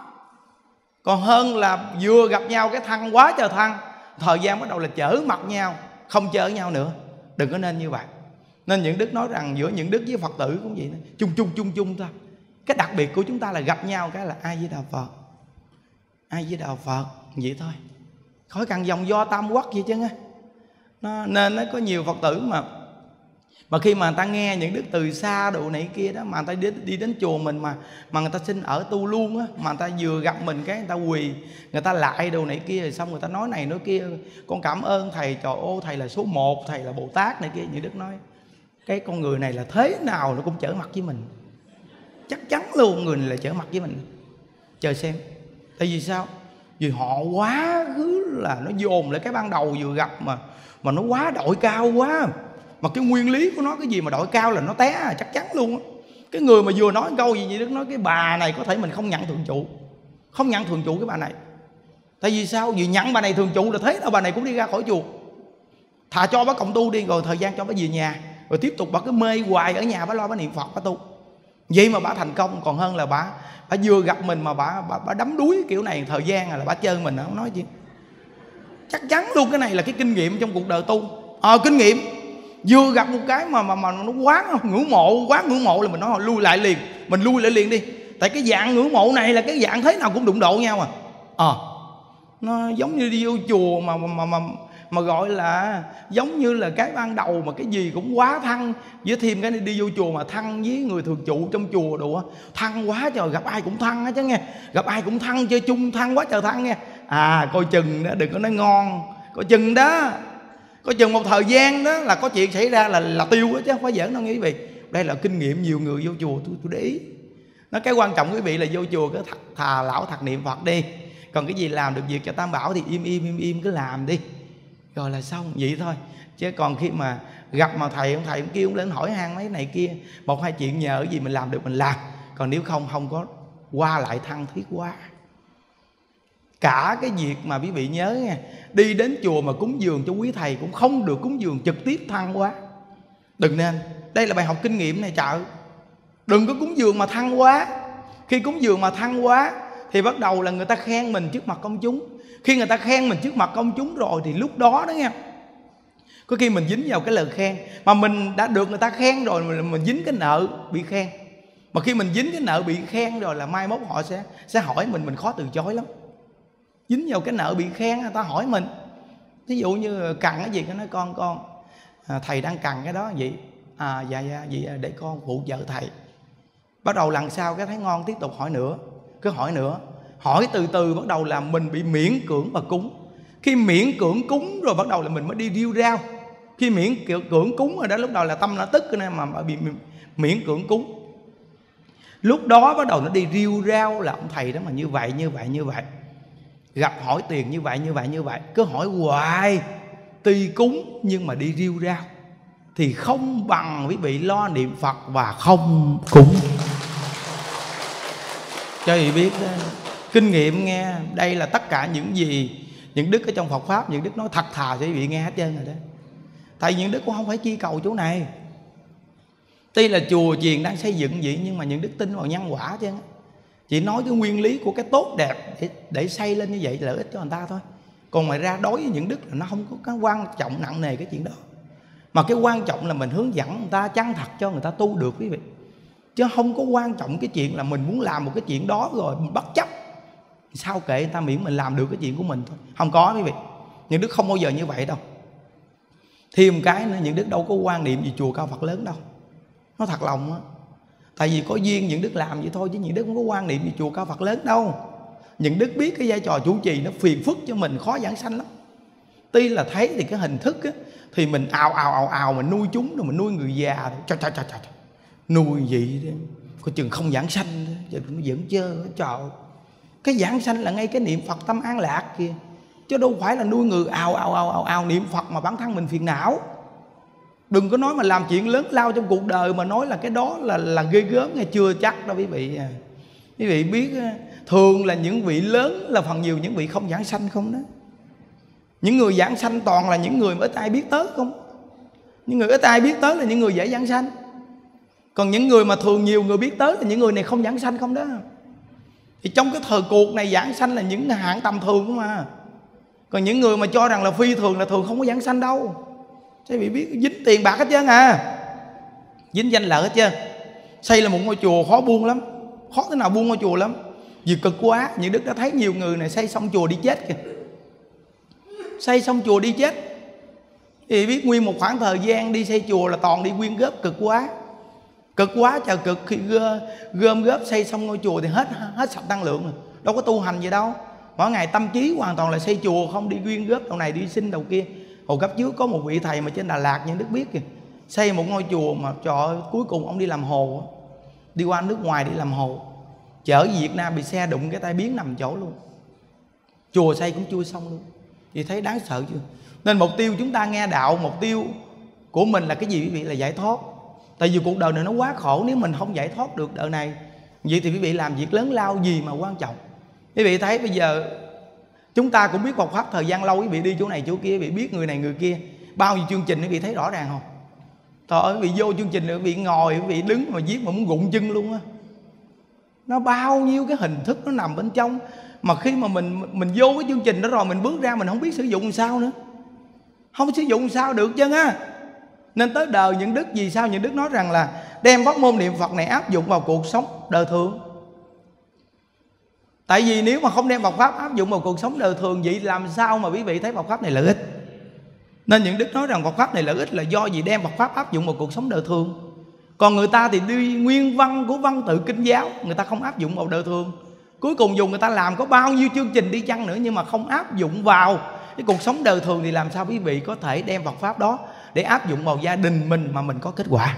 Còn hơn là vừa gặp nhau cái thăng quá trời thăng, thời gian bắt đầu là chở mặt nhau, không chơi với nhau nữa. Đừng có nên như vậy. Nên những đức nói rằng giữa những đức với Phật tử cũng vậy đó. Chung thôi. Cái đặc biệt của chúng ta là gặp nhau cái là ai với Đạo Phật, ai với Đạo Phật, vậy thôi. Khỏi cần dòng do tam quốc gì chứ nghe. Nên nó có nhiều Phật tử mà khi mà người ta nghe những đức từ xa độ này kia đó, mà người ta đi đến chùa mình mà người ta xin ở tu luôn á, mà người ta vừa gặp mình cái người ta quỳ, người ta lại đồ này kia, rồi xong người ta nói này nói kia: con cảm ơn thầy, trời ơi thầy là số 1, thầy là Bồ Tát này kia. Những đức nói cái con người này là thế nào nó cũng trở mặt với mình, chắc chắn luôn người này là trở mặt với mình. Chờ xem. Tại vì sao? Vì họ quá khứ là nó dồn lại cái ban đầu vừa gặp mà nó quá đội cao quá. Mà cái nguyên lý của nó cái gì mà đội cao là nó té chắc chắn luôn á. Cái người mà vừa nói câu gì Đức nói cái bà này có thể mình không nhận thường trụ, không nhận thường trụ cái bà này. Tại vì sao? Vì nhận bà này thường trụ là thế nào bà này cũng đi ra khỏi chùa. Thà cho bà cộng tu đi, rồi thời gian cho bà về nhà, rồi tiếp tục bà cứ mê hoài ở nhà, bà lo bà niệm Phật bà tu. Vậy mà bà thành công. Còn hơn là bà vừa gặp mình mà bà đắm đuối kiểu này, thời gian là bà chơi mình, không nói gì. Chắc chắn luôn cái này là cái kinh nghiệm trong cuộc đời tu. Kinh nghiệm. Vừa gặp một cái mà nó quá ngưỡng mộ là mình nói lui lại liền. Mình lui lại liền đi. Tại cái dạng ngưỡng mộ này là cái dạng thế nào cũng đụng độ nhau nó giống như đi vô chùa mà gọi là giống như là cái ban đầu mà cái gì cũng quá thăng, với thêm cái đi vô chùa mà thăng với người thường trụ trong chùa đồ thăng quá trời, gặp ai cũng thăng á chứ nghe, gặp ai cũng thăng, chơi chung thăng quá trời thăng nghe. Coi chừng đó, đừng có nói ngon, coi chừng đó, coi chừng một thời gian đó là có chuyện xảy ra là tiêu đó chứ không phải giỡn đâu nghe quý vị. Đây là kinh nghiệm nhiều người vô chùa tôi để ý. Nó cái quan trọng quý vị là vô chùa cứ thà lão thật niệm Phật đi, còn cái gì làm được việc cho Tam Bảo thì im cứ làm đi, rồi là xong vậy thôi. Chứ còn khi mà gặp mà thầy ông kêu ông lên hỏi han mấy này kia, một hai chuyện nhờ cái gì mình làm được mình làm, còn nếu không có qua lại thăng thiết quá. Cả cái việc mà quý vị nhớ nha, đi đến chùa mà cúng dường cho quý thầy cũng không được cúng dường trực tiếp thăng quá. Đừng nên. Đây là bài học kinh nghiệm này chợ. Đừng có cúng dường mà thăng quá. Khi cúng dường mà thăng quá thì bắt đầu là người ta khen mình trước mặt công chúng. Khi người ta khen mình trước mặt công chúng rồi thì lúc đó đó nghe, có khi mình dính vào cái lời khen, mà mình đã được người ta khen rồi, mình dính cái nợ bị khen. Mà khi mình dính cái nợ bị khen rồi là mai mốt họ sẽ hỏi mình khó từ chối lắm. Dính vào cái nợ bị khen người ta hỏi mình, ví dụ như cần cái gì cái nói con thầy đang cần cái đó vậy. Dạ vậy để con phụ trợ thầy. Bắt đầu lần sau cái thấy ngon tiếp tục hỏi nữa, cứ hỏi nữa, hỏi từ từ bắt đầu là mình bị miễn cưỡng mà cúng. Khi miễn cưỡng cúng rồi bắt đầu là mình mới đi riêu rao. Khi miễn cưỡng cúng rồi đó lúc đầu là tâm nó tức nên mà bị miễn cưỡng cúng. Lúc đó bắt đầu nó đi riêu rao là ông thầy đó mà như vậy. Gặp hỏi tiền như vậy, cứ hỏi hoài, tuy cúng nhưng mà đi riêu rao thì không bằng quý vị lo niệm Phật và không cúng. Cho quý vị biết đó, kinh nghiệm nghe. Đây là tất cả những gì Những đức ở trong Phật Pháp, những đức nói thật thà cho quý vị nghe hết trơn rồi đó. Tại vì những đức cũng không phải chi cầu chỗ này. Tuy là chùa chiền đang xây dựng vậy, nhưng mà những đức tin vào nhân quả chứ. Chỉ nói cái nguyên lý của cái tốt đẹp để xây lên như vậy, lợi ích cho người ta thôi. Còn ngoài ra đối với những đức là nó không có cái quan trọng nặng nề cái chuyện đó. Mà cái quan trọng là mình hướng dẫn người ta chân thật cho người ta tu được quý vị. Chứ không có quan trọng cái chuyện là mình muốn làm một cái chuyện đó rồi mình bất chấp. Sao kệ người ta, miễn mình làm được cái chuyện của mình thôi. Không có quý vị. Những đức không bao giờ như vậy đâu. Thêm cái nữa, những đức đâu có quan niệm gì chùa cao Phật lớn đâu. Nó thật lòng á. Tại vì có duyên những đức làm vậy thôi, chứ những đức không có quan niệm gì chùa cao Phật lớn đâu. Những đức biết cái vai trò chủ trì nó phiền phức cho mình, khó giảng sanh lắm. Tuy là thấy thì cái hình thức á, thì mình ào mình nuôi chúng, rồi mình nuôi người già, trời, nuôi gì đó, có chừng không giảng sanh, chừng nó vẫn chơi. Trời, cái giảng sanh là ngay cái niệm Phật tâm an lạc kìa, chứ đâu phải là nuôi người ào niệm Phật mà bản thân mình phiền não. Đừng có nói mà làm chuyện lớn lao trong cuộc đời mà nói là cái đó là ghê gớm, nghe chưa chắc đâu quý vị. Quý vị biết thường là những vị lớn là phần nhiều những vị không giảng sanh không đó. Những người giảng sanh toàn là những người mà ít ai biết tới không. Những người ít ai biết tới là những người dễ giảng sanh. Còn những người mà thường nhiều người biết tới là những người này không giảng sanh không đó. Thì trong cái thời cuộc này giảng sanh là những hạng tầm thường không mà. Còn những người mà cho rằng là phi thường là thường không có giảng sanh đâu. Chứ bị biết dính tiền bạc hết trơn à, dính danh lợi hết trơn. Xây là một ngôi chùa khó buông lắm, khó thế nào buông ngôi chùa lắm, vì cực quá. Những đức đã thấy nhiều người này xây xong chùa đi chết kìa. Xây xong chùa đi chết. Thì biết nguyên một khoảng thời gian đi xây chùa là toàn đi quyên góp, cực quá. Cực quá trời cực. Khi gom góp xây xong ngôi chùa thì hết sạch năng lượng rồi. Đâu có tu hành gì đâu. Mỗi ngày tâm trí hoàn toàn là xây chùa, không đi quyên góp đầu này đi xin đầu kia. Hồi cấp trước có một vị thầy mà trên Đà Lạt những đức biết kìa, xây một ngôi chùa mà trời ơi, cuối cùng ông đi làm hồ, đi qua nước ngoài đi làm hồ, chở về Việt Nam bị xe đụng cái tai biến nằm chỗ luôn. Chùa xây cũng chui xong luôn. Thì thấy đáng sợ chưa? Nên mục tiêu chúng ta nghe đạo, mục tiêu của mình là cái gì quý vị? Là giải thoát. Tại vì cuộc đời này nó quá khổ, nếu mình không giải thoát được đời này, vậy thì quý vị làm việc lớn lao gì mà quan trọng. Quý vị thấy bây giờ chúng ta cũng biết Phật Pháp thời gian lâu, quý vị đi chỗ này chỗ kia, quý vị biết người này người kia, bao nhiêu chương trình quý vị thấy rõ ràng không? Trời ơi, quý vị vô chương trình, quý vị ngồi, quý vị đứng mà viết mà muốn gụng chân luôn á. Nó bao nhiêu cái hình thức nó nằm bên trong, mà khi mà mình vô cái chương trình đó rồi mình bước ra mình không biết sử dụng làm sao nữa, không sử dụng sao được chứ á. Nên tới đời những đức vì sao những đức nói rằng là đem pháp môn niệm Phật này áp dụng vào cuộc sống đời thường. Tại vì nếu mà không đem Phật Pháp áp dụng vào cuộc sống đời thường, vậy làm sao mà quý vị thấy Phật Pháp này lợi ích? Nên những đức nói rằng Phật Pháp này lợi ích là do gì đem Phật Pháp áp dụng vào cuộc sống đời thường. Còn người ta thì đi nguyên văn của văn tự kinh giáo, người ta không áp dụng vào đời thường. Cuối cùng dùng người ta làm có bao nhiêu chương trình đi chăng nữa, nhưng mà không áp dụng vào cái cuộc sống đời thường, thì làm sao quý vị có thể đem Phật Pháp đó để áp dụng vào gia đình mình mà mình có kết quả.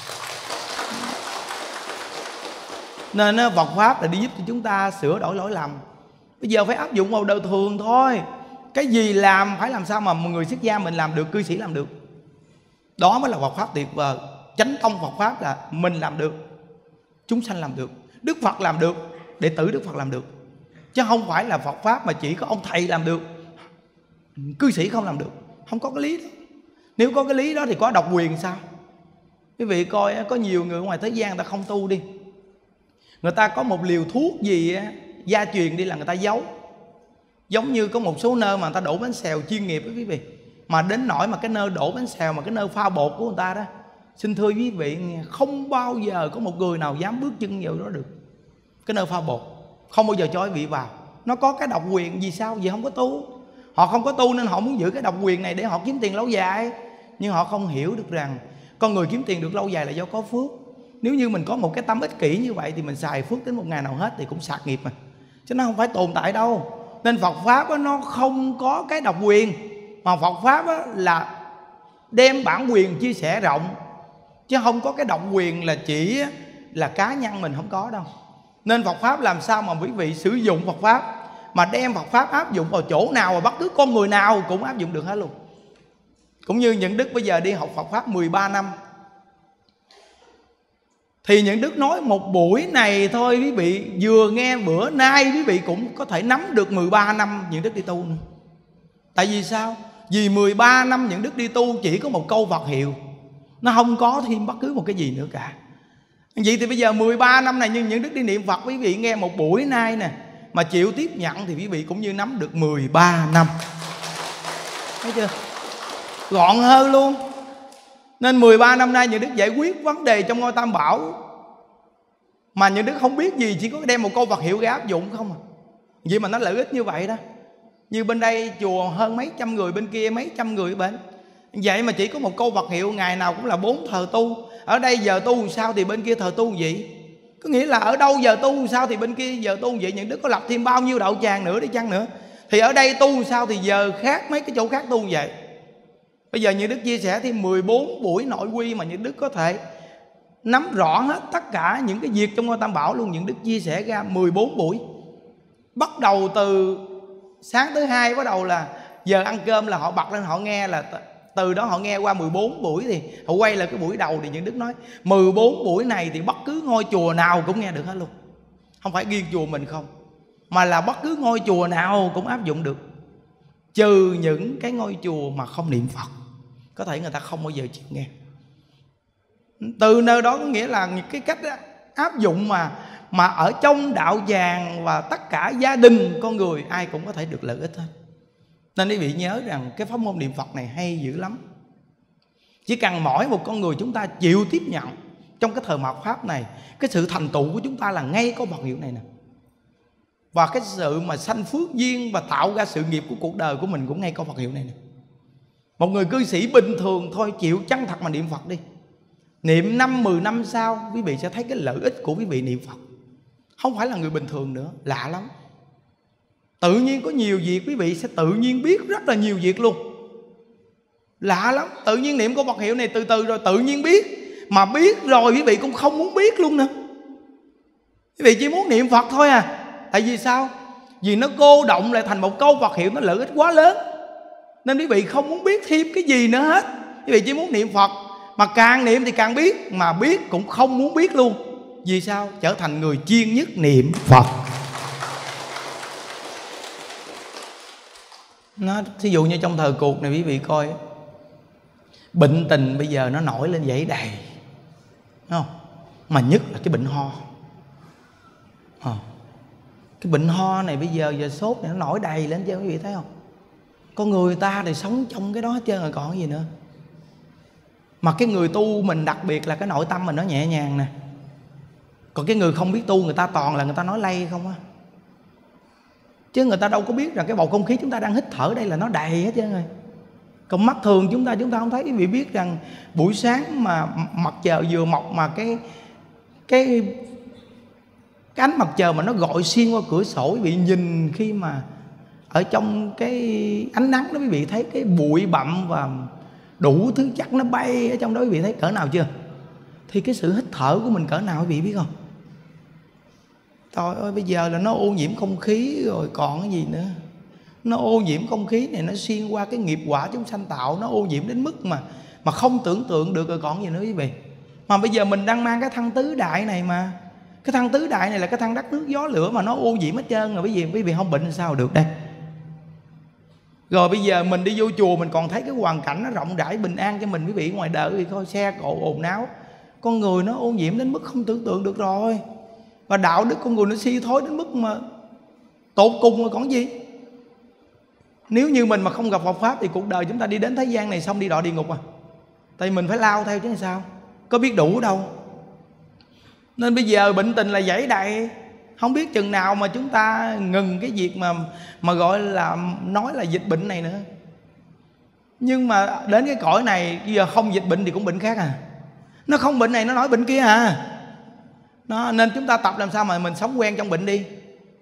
Nên Phật Pháp là đi giúp cho chúng ta sửa đổi lỗi lầm. Bây giờ phải áp dụng vào đời thường thôi. Cái gì làm phải làm sao mà một người xuất gia mình làm được, cư sĩ làm được. Đó mới là Phật Pháp tuyệt vời. Chánh tông Phật Pháp là mình làm được, chúng sanh làm được, Đức Phật làm được, đệ tử Đức Phật làm được. Chứ không phải là Phật Pháp mà chỉ có ông thầy làm được, cư sĩ không làm được. Không có cái lý đó. Nếu có cái lý đó thì có độc quyền sao? Quý vị coi có nhiều người ngoài thế gian người ta không tu đi, người ta có một liều thuốc gì gia truyền đi là người ta giấu. Giống như có một số nơi mà người ta đổ bánh xèo chuyên nghiệp với quý vị, mà đến nỗi mà cái nơi đổ bánh xèo mà cái nơi pha bột của người ta đó, xin thưa quý vị, không bao giờ có một người nào dám bước chân vào đó được. Cái nơi pha bột không bao giờ cho quý vị vào. Nó có cái độc quyền. Vì sao? Vì không có tu. Họ không có tu nên họ muốn giữ cái độc quyền này để họ kiếm tiền lâu dài. Nhưng họ không hiểu được rằng con người kiếm tiền được lâu dài là do có phước. Nếu như mình có một cái tâm ích kỷ như vậy thì mình xài phước đến một ngày nào hết thì cũng sạc nghiệp mà, chứ nó không phải tồn tại đâu. Nên Phật Pháp đó, nó không có cái độc quyền, mà Phật Pháp đó là đem bản quyền chia sẻ rộng, chứ không có cái độc quyền là chỉ là cá nhân mình, không có đâu. Nên Phật Pháp làm sao mà quý vị sử dụng Phật Pháp mà đem Phật Pháp áp dụng vào chỗ nào và bất cứ con người nào cũng áp dụng được hết luôn. Cũng như những đức bây giờ đi học Phật Pháp 13 năm, thì những đức nói một buổi này thôi, quý vị vừa nghe bữa nay quý vị cũng có thể nắm được 13 năm những đức đi tu nữa. Tại vì sao? Vì 13 năm những đức đi tu chỉ có một câu Phật hiệu, nó không có thêm bất cứ một cái gì nữa cả. Vậy thì bây giờ 13 năm này nhưng những đức đi niệm Phật, quý vị nghe một buổi nay nè mà chịu tiếp nhận thì quý vị cũng như nắm được 13 năm. Thấy chưa? Gọn hơn luôn. Nên 13 năm nay những đức giải quyết vấn đề trong ngôi Tam Bảo mà những đức không biết gì, chỉ có đem một câu Phật hiệu ra áp dụng không à. Vậy mà nó lợi ích như vậy đó. Như bên đây chùa hơn mấy trăm người, bên kia mấy trăm người bên. Vậy mà chỉ có một câu Phật hiệu, ngày nào cũng là 4 thờ tu. Ở đây giờ tu sao thì bên kia thờ tu vậy. Có nghĩa là ở đâu giờ tu sao thì bên kia giờ tu vậy. Những đức có lập thêm bao nhiêu đạo tràng nữa đi chăng nữa, thì ở đây tu sao thì giờ khác mấy cái chỗ khác tu vậy. Bây giờ những đức chia sẻ thêm 14 buổi nội quy mà những đức có thể nắm rõ hết tất cả những cái việc trong ngôi Tam Bảo luôn. Những đức chia sẻ ra 14 buổi. Bắt đầu từ sáng thứ Hai, bắt đầu là giờ ăn cơm là họ bật lên họ nghe, là từ đó họ nghe qua 14 buổi thì họ quay lại cái buổi đầu. Thì những đức nói 14 buổi này thì bất cứ ngôi chùa nào cũng nghe được hết luôn. Không phải riêng chùa mình không, mà là bất cứ ngôi chùa nào cũng áp dụng được, trừ những cái ngôi chùa mà không niệm Phật, có thể người ta không bao giờ chịu nghe. Từ nơi đó có nghĩa là cái cách áp dụng mà ở trong đạo tràng và tất cả gia đình con người ai cũng có thể được lợi ích hết. Nên quý vị nhớ rằng cái pháp môn niệm Phật này hay dữ lắm. Chỉ cần mỗi một con người chúng ta chịu tiếp nhận trong cái thời mạt Pháp này, cái sự thành tựu của chúng ta là ngay có Phật hiệu này nè. Và cái sự mà sanh phước duyên và tạo ra sự nghiệp của cuộc đời của mình cũng ngay có Phật hiệu này nè. Một người cư sĩ bình thường thôi, chịu chân thật mà niệm Phật đi, niệm 5-10 năm sau quý vị sẽ thấy cái lợi ích của quý vị niệm Phật. Không phải là người bình thường nữa, lạ lắm. Tự nhiên có nhiều việc quý vị sẽ tự nhiên biết rất là nhiều việc luôn. Lạ lắm. Tự nhiên niệm câu Phật hiệu này từ từ rồi tự nhiên biết. Mà biết rồi quý vị cũng không muốn biết luôn nữa. Quý vị chỉ muốn niệm Phật thôi à. Tại vì sao? Vì nó cô động lại thành một câu Phật hiệu, nó lợi ích quá lớn. Nên quý vị không muốn biết thêm cái gì nữa hết. Quý vị chỉ muốn niệm Phật. Mà càng niệm thì càng biết, mà biết cũng không muốn biết luôn. Vì sao? Trở thành người chuyên nhất niệm Phật. Thí dụ như trong thời cuộc này quý vị coi, bệnh tình bây giờ nó nổi lên dãy đầy, đúng không? Mà nhất là cái bệnh ho. Cái bệnh ho này bây giờ sốt này nó nổi đầy lên chứ quý vị thấy không? Con người ta thì sống trong cái đó hết trơn rồi còn cái gì nữa. Mà cái người tu mình đặc biệt là cái nội tâm mình nó nhẹ nhàng nè. Còn cái người không biết tu, người ta toàn là người ta nói lây không á. Chứ người ta đâu có biết rằng cái bầu không khí chúng ta đang hít thở đây là nó đầy hết trơn rồi. Còn mắt thường chúng ta không thấy. Quý vị biết rằng buổi sáng mà mặt trời vừa mọc mà cái ánh mặt trời mà nó gọi xuyên qua cửa sổ, quý vị nhìn khi mà ở trong cái ánh nắng đó, quý vị thấy cái bụi bặm và đủ thứ chất nó bay ở trong đó, quý vị thấy cỡ nào chưa? Thì cái sự hít thở của mình cỡ nào quý vị biết không? Trời ơi, bây giờ là nó ô nhiễm không khí rồi còn cái gì nữa. Nó ô nhiễm không khí này, nó xuyên qua cái nghiệp quả chúng sanh tạo, nó ô nhiễm đến mức mà không tưởng tượng được rồi còn gì nữa quý vị. Mà bây giờ mình đang mang cái thân tứ đại này mà. Cái thân tứ đại này là cái thân đất nước gió lửa mà nó ô nhiễm hết trơn rồi. Quý vị không bệnh sao được đây. Rồi bây giờ mình đi vô chùa mình còn thấy cái hoàn cảnh nó rộng rãi bình an cho mình. Quý vị ngoài đời quý vị coi xe cộ ồn náo, con người nó ô nhiễm đến mức không tưởng tượng được rồi. Và đạo đức con người nó suy thối đến mức mà tột cùng rồi còn gì. Nếu như mình mà không gặp Phật Pháp thì cuộc đời chúng ta đi đến thế gian này xong đi đọa địa ngục à. Tại vì mình phải lao theo chứ làm sao, có biết đủ đâu. Nên bây giờ bệnh tình là dãy đầy. Không biết chừng nào mà chúng ta ngừng cái việc mà gọi là nói là dịch bệnh này nữa. Nhưng mà đến cái cõi này bây giờ không dịch bệnh thì cũng bệnh khác à. Nó không bệnh này nó nói bệnh kia à. Nên chúng ta tập làm sao mà mình sống quen trong bệnh đi.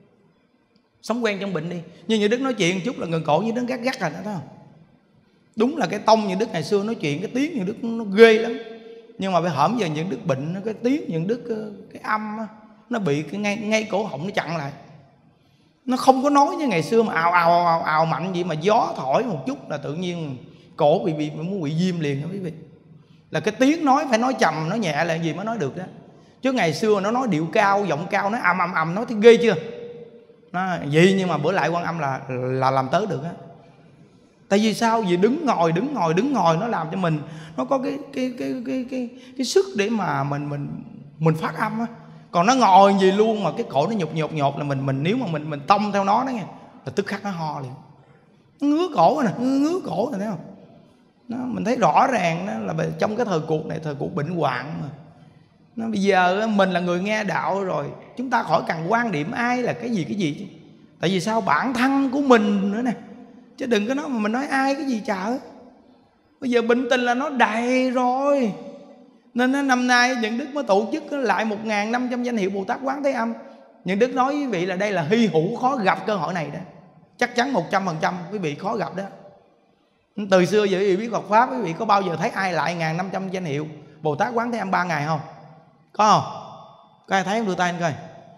Sống quen trong bệnh đi. Như Đức nói chuyện chút là ngừng cổ như Đức gắt gắt rồi đó, thấy không? Đúng là cái tông như Đức ngày xưa nói chuyện, cái tiếng như Đức nó ghê lắm. Nhưng mà bây hổm giờ những Đức bệnh, cái tiếng những Đức cái âm á, nó bị cái ngay cổ họng nó chặn lại. Nó không có nói như ngày xưa mà ào mạnh vậy, mà gió thổi một chút là tự nhiên cổ bị muốn bị viêm liền đó quý vị. Là cái tiếng nói phải nói trầm, nói nhẹ là gì mới nói được đó. Chứ ngày xưa nó nói điệu cao, giọng cao, nói ầm nói thấy ghê chưa. Nó vậy nhưng mà bữa lại Quan Âm là làm tới được á. Tại vì sao? Vì đứng ngồi nó làm cho mình nó có cái sức để mà mình phát âm á. Còn nó ngồi gì luôn mà cái cổ nó nhột là mình nếu mà mình tông theo nó đó nghe là tức khắc nó ho liền. Nó ngứa cổ nè, ngứa cổ này thấy không? Nó, mình thấy rõ ràng đó là trong cái thời cuộc này, thời cuộc bệnh hoạn mà. Nó bây giờ mình là người nghe đạo rồi, chúng ta khỏi cần quan điểm ai là cái gì chứ. Tại vì sao? Bản thân của mình nữa nè, chứ đừng có nói mà mình nói ai cái gì chợ. Bây giờ bệnh tình là nó đầy rồi. Nên năm nay Nhuận Đức mới tổ chức lại 1.500 danh hiệu Bồ Tát Quán Thế Âm. Nhuận Đức nói với quý vị là đây là hy hữu khó gặp cơ hội này đó. Chắc chắn 100% quý vị khó gặp đó. Từ xưa giờ quý vị biết Phật Pháp, quý vị có bao giờ thấy ai lại 1.500 danh hiệu Bồ Tát Quán Thế Âm 3 ngày không? Có không? Có ai thấy không? Đưa tay anh coi.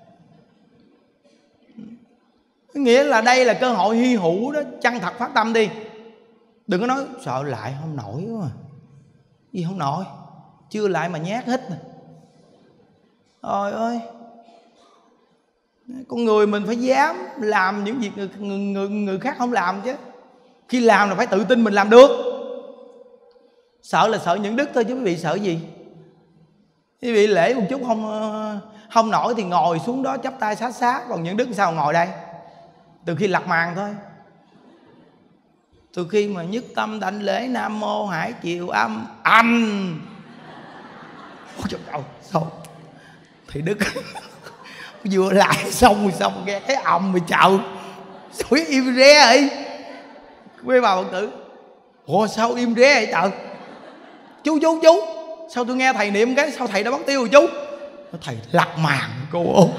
Nghĩa là đây là cơ hội hy hữu đó. Chân thật phát tâm đi. Đừng có nói sợ lại không nổi quá. Gì không nổi? Chưa lại mà nhát hít nè. Trời ơi, con người mình phải dám làm những việc người khác không làm chứ. Khi làm là phải tự tin mình làm được. Sợ là sợ Nhuận Đức thôi chứ quý vị sợ gì? Quý vị lễ một chút không nổi thì ngồi xuống đó chắp tay sát sát. Còn Nhuận Đức sao ngồi đây? Từ khi lặt màn thôi. Từ khi mà nhất tâm đảnh lễ Nam Mô Hải Chiều Âm Anh. Ôi trời ơi, sao thì Đức vừa lại xong nghe cái ầm mày chào sủi im re vậy. Quê bà Phật tử, ủa sao im re vậy trời? Chú sao tôi nghe thầy niệm cái sao thầy đã bắt tiêu rồi chú? Thầy lặt màn cô ơi.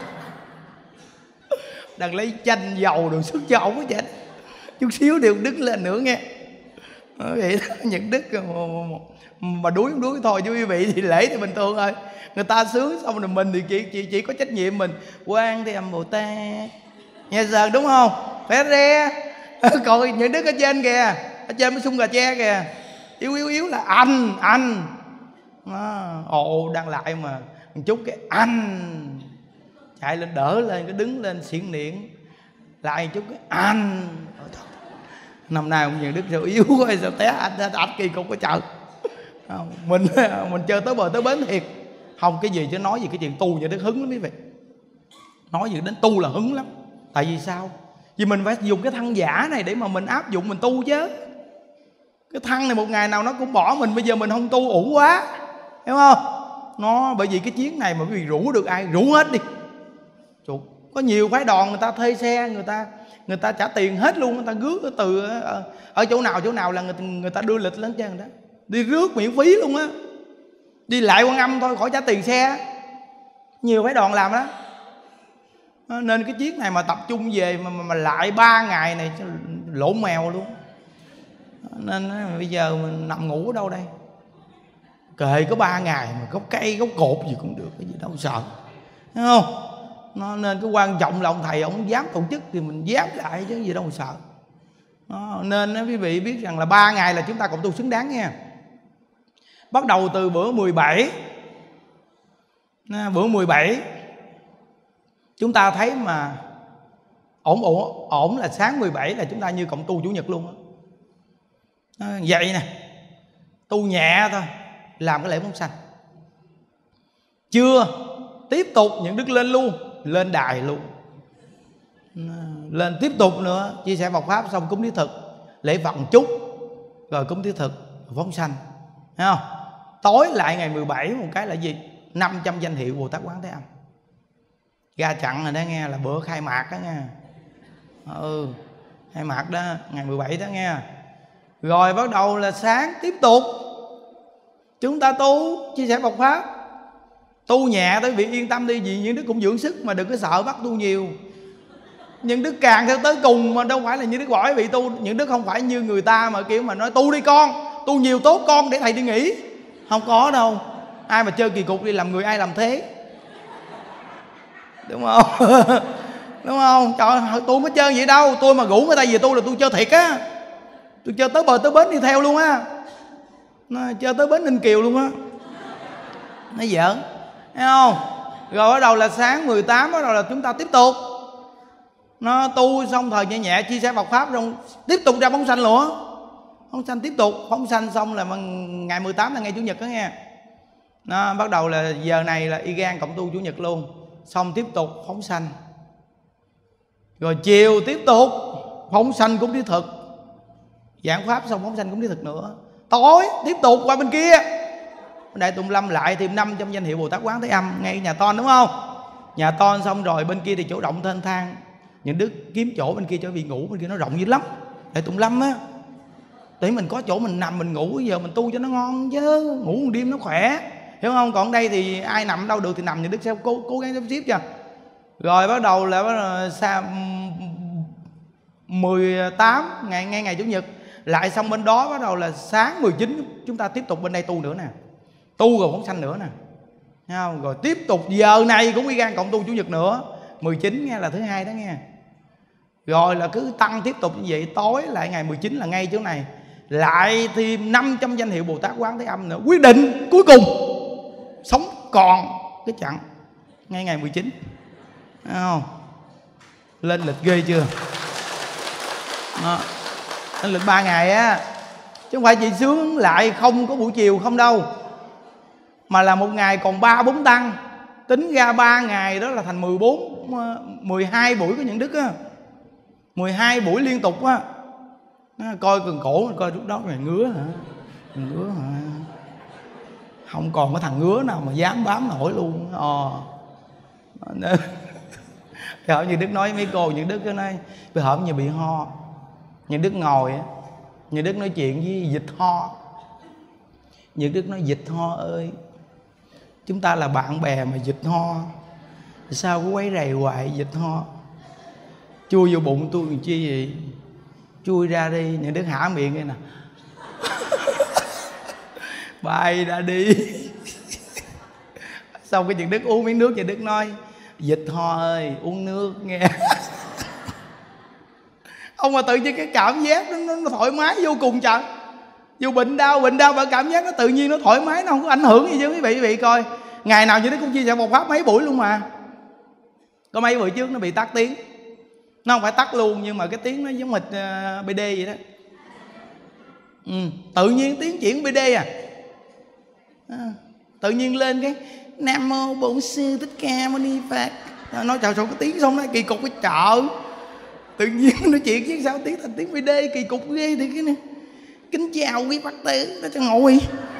Đang lấy chanh dầu đồ sức cho ổng hết. Chút xíu đều đứng lên nữa nghe. Vậy đó, Nhuận Đức mà đuối thôi chứ quý vị thì lễ thì bình thường thôi. Người ta sướng xong rồi mình thì chỉ có trách nhiệm mình Quan Thế Âm Bồ Tát nghe giờ đúng không? Phải re. Còn Nhuận Đức ở trên kìa, ở trên mới xung gà tre kìa. Yếu là anh. Ồ đang lại mà một chút cái anh chạy lên đỡ lên, cái đứng lên xiển niệm lại một chút cái anh. Năm nay ông Nhuận Đức sao yếu quá, sao té anh kỳ cục có chợ. Mình chơi tới bờ tới bến thiệt. Không cái gì chứ nói gì cái chuyện tu Nhuận Đức hứng lắm quý vị. Nói gì đến tu là hứng lắm. Tại vì sao? Vì mình phải dùng cái thân giả này để mà mình áp dụng mình tu chứ. Cái thân này một ngày nào nó cũng bỏ mình. Bây giờ mình không tu ủ quá, hiểu không? Nó bởi vì cái chuyến này mà quý vị rủ được ai rủ hết đi. Trời, có nhiều phái đoàn người ta thuê xe, người ta trả tiền hết luôn, người ta rước từ ở chỗ nào là người ta đưa lịch lên trên đó. Đi rước miễn phí luôn á. Đi lại Quan Âm thôi khỏi trả tiền xe. Nhiều phái đoàn làm đó. Nên cái chuyến này mà tập trung về mà lại 3 ngày này lộn mèo luôn. Nên bây giờ mình nằm ngủ ở đâu đây? Kệ có 3 ngày mà gốc cây gốc cột gì cũng được, cái gì đâu sợ, thấy không? Nên cái quan trọng là ông thầy ông dám tổ chức thì mình dám lại chứ gì đâu mà sợ. Nên quý vị biết rằng là 3 ngày là chúng ta cộng tu xứng đáng nha. Bắt đầu từ bữa 17. Bữa 17 chúng ta thấy mà ổn là sáng 17 là chúng ta như cộng tu chủ nhật luôn á. Vậy nè, tu nhẹ thôi, làm cái lễ phóng sanh. Chưa tiếp tục Nhuận Đức lên luôn, lên đài luôn, lên tiếp tục nữa, chia sẻ Phật Pháp xong cúng thí thực, lễ Phật một chút, rồi cúng thí thực, phóng sanh, thấy không? Tối lại ngày 17 một cái là gì? 500 danh hiệu Bồ Tát Quán Thế Âm. Ra chặn rồi đó nghe, là bữa khai mạc đó nghe. Khai mạc đó, ngày 17 đó nghe. Rồi bắt đầu là sáng tiếp tục chúng ta tu, chia sẻ Phật Pháp. Tu nhẹ tới việc yên tâm đi, vì Nhuận Đức cũng dưỡng sức mà đừng có sợ bắt tu nhiều. Nhuận Đức càng theo tới cùng mà đâu phải là Nhuận Đức gọi vị tu. Nhuận Đức không phải như người ta mà kiểu mà nói tu đi con, tu nhiều tốt con để thầy đi nghỉ. Không có đâu. Ai mà chơi kỳ cục đi làm người ai làm thế, đúng không? Đúng không? Trời ơi, tôi mới chơi vậy đâu. Tôi mà rủ người ta về tu là tôi chơi thiệt á. Tôi chơi tới bờ tới bến đi theo luôn á. Chơi tới bến Ninh Kiều luôn á. Nó giỡn, thấy không? Rồi bắt đầu là sáng 18 bắt đầu là chúng ta tiếp tục. Nó tu xong thời nhẹ nhẹ chia sẻ Phật pháp rồi tiếp tục ra phóng sanh nữa. Phóng sanh tiếp tục, phóng sanh xong là ngày 18 là ngày Chủ nhật đó nghe. Nó bắt đầu là giờ này là y gan cộng tu Chủ nhật luôn. Xong tiếp tục phóng sanh. Rồi chiều tiếp tục phóng sanh cũng thiết thực. Giảng pháp xong phóng sanh cũng thiết thực nữa. Tối tiếp tục qua bên kia. Đại Tùng Lâm lại thêm 5 trong danh hiệu Bồ Tát Quán Thế Âm ngay nhà ton, đúng không? Nhà ton xong rồi bên kia thì chỗ rộng thênh thang. Những Đức kiếm chỗ bên kia cho vị ngủ, bên kia nó rộng dữ lắm. Đại Tùng Lâm á, để mình có chỗ mình nằm mình ngủ, giờ mình tu cho nó ngon chứ, ngủ một đêm nó khỏe, hiểu không? Còn đây thì ai nằm đâu được thì nằm, Những Đức sẽ cố gắng sắp xếp cho. Rồi bắt đầu là xa 18 ngày Chủ nhật lại xong bên đó, bắt đầu là sáng 19 chúng ta tiếp tục bên đây tu nữa nè, tu rồi phóng sanh nữa nè, thấy không? Rồi tiếp tục giờ này cũng y gan cộng tu Chủ nhật nữa, 19 nghe là thứ hai đó nghe. Rồi là cứ tăng tiếp tục như vậy. Tối lại ngày 19 là ngay chỗ này lại thêm 500 danh hiệu Bồ Tát Quán Thế Âm nữa. Quyết định cuối cùng sống còn cái chặng ngay ngày 19, thấy không? Lên lịch ghê chưa? Đó. Lên lịch 3 ngày á, chứ không phải chị sướng lại không có buổi chiều không đâu, mà là một ngày còn 3-4 tăng. Tính ra 3 ngày đó là thành 12 buổi của Những Đức á, 12 buổi liên tục á. Coi cần cổ, coi lúc đó mày ngứa hả? Ngứa hả? Không còn có thằng ngứa nào mà dám bám nổi luôn. Thì hỏi Như Đức nói mấy cô, Như Đức cứ nói bây hôm như bị ho. Như Đức ngồi á, Như Đức nói chuyện với Dịch Ho. Như Đức nói Dịch Ho ơi, chúng ta là bạn bè mà Dịch Ho sao có quấy rầy hoài Dịch Ho? Chui vô bụng tôi làm chi vậy? Chui ra đi. Những Đức hả miệng đây nè. Bay ra đi. Xong cái Những Đức uống miếng nước, Những Đức nói Dịch Ho ơi uống nước nghe. Ông mà tự nhiên cái cảm giác nó thoải mái vô cùng trời. Dù bệnh đau mà cảm giác nó tự nhiên nó thoải mái, nó không có ảnh hưởng gì chứ quý vị coi. Ngày nào Như Đức cũng chia sẻ một pháp mấy buổi luôn mà. Có mấy buổi trước nó bị tắt tiếng. Nó không phải tắt luôn nhưng mà cái tiếng nó giống hệt BD vậy đó. Tự nhiên tiếng chuyển BD tự nhiên lên cái Nam Mô Bổn Sư Thích Ca Mâu Ni Phật. Nói chào sao cái tiếng xong nó kỳ cục cái chợ. Tự nhiên nói chuyện chứ sao tiếng thành tiếng BD kỳ cục ghê thì cái này. Kính chào quý Phật tử, nó cho ngồi.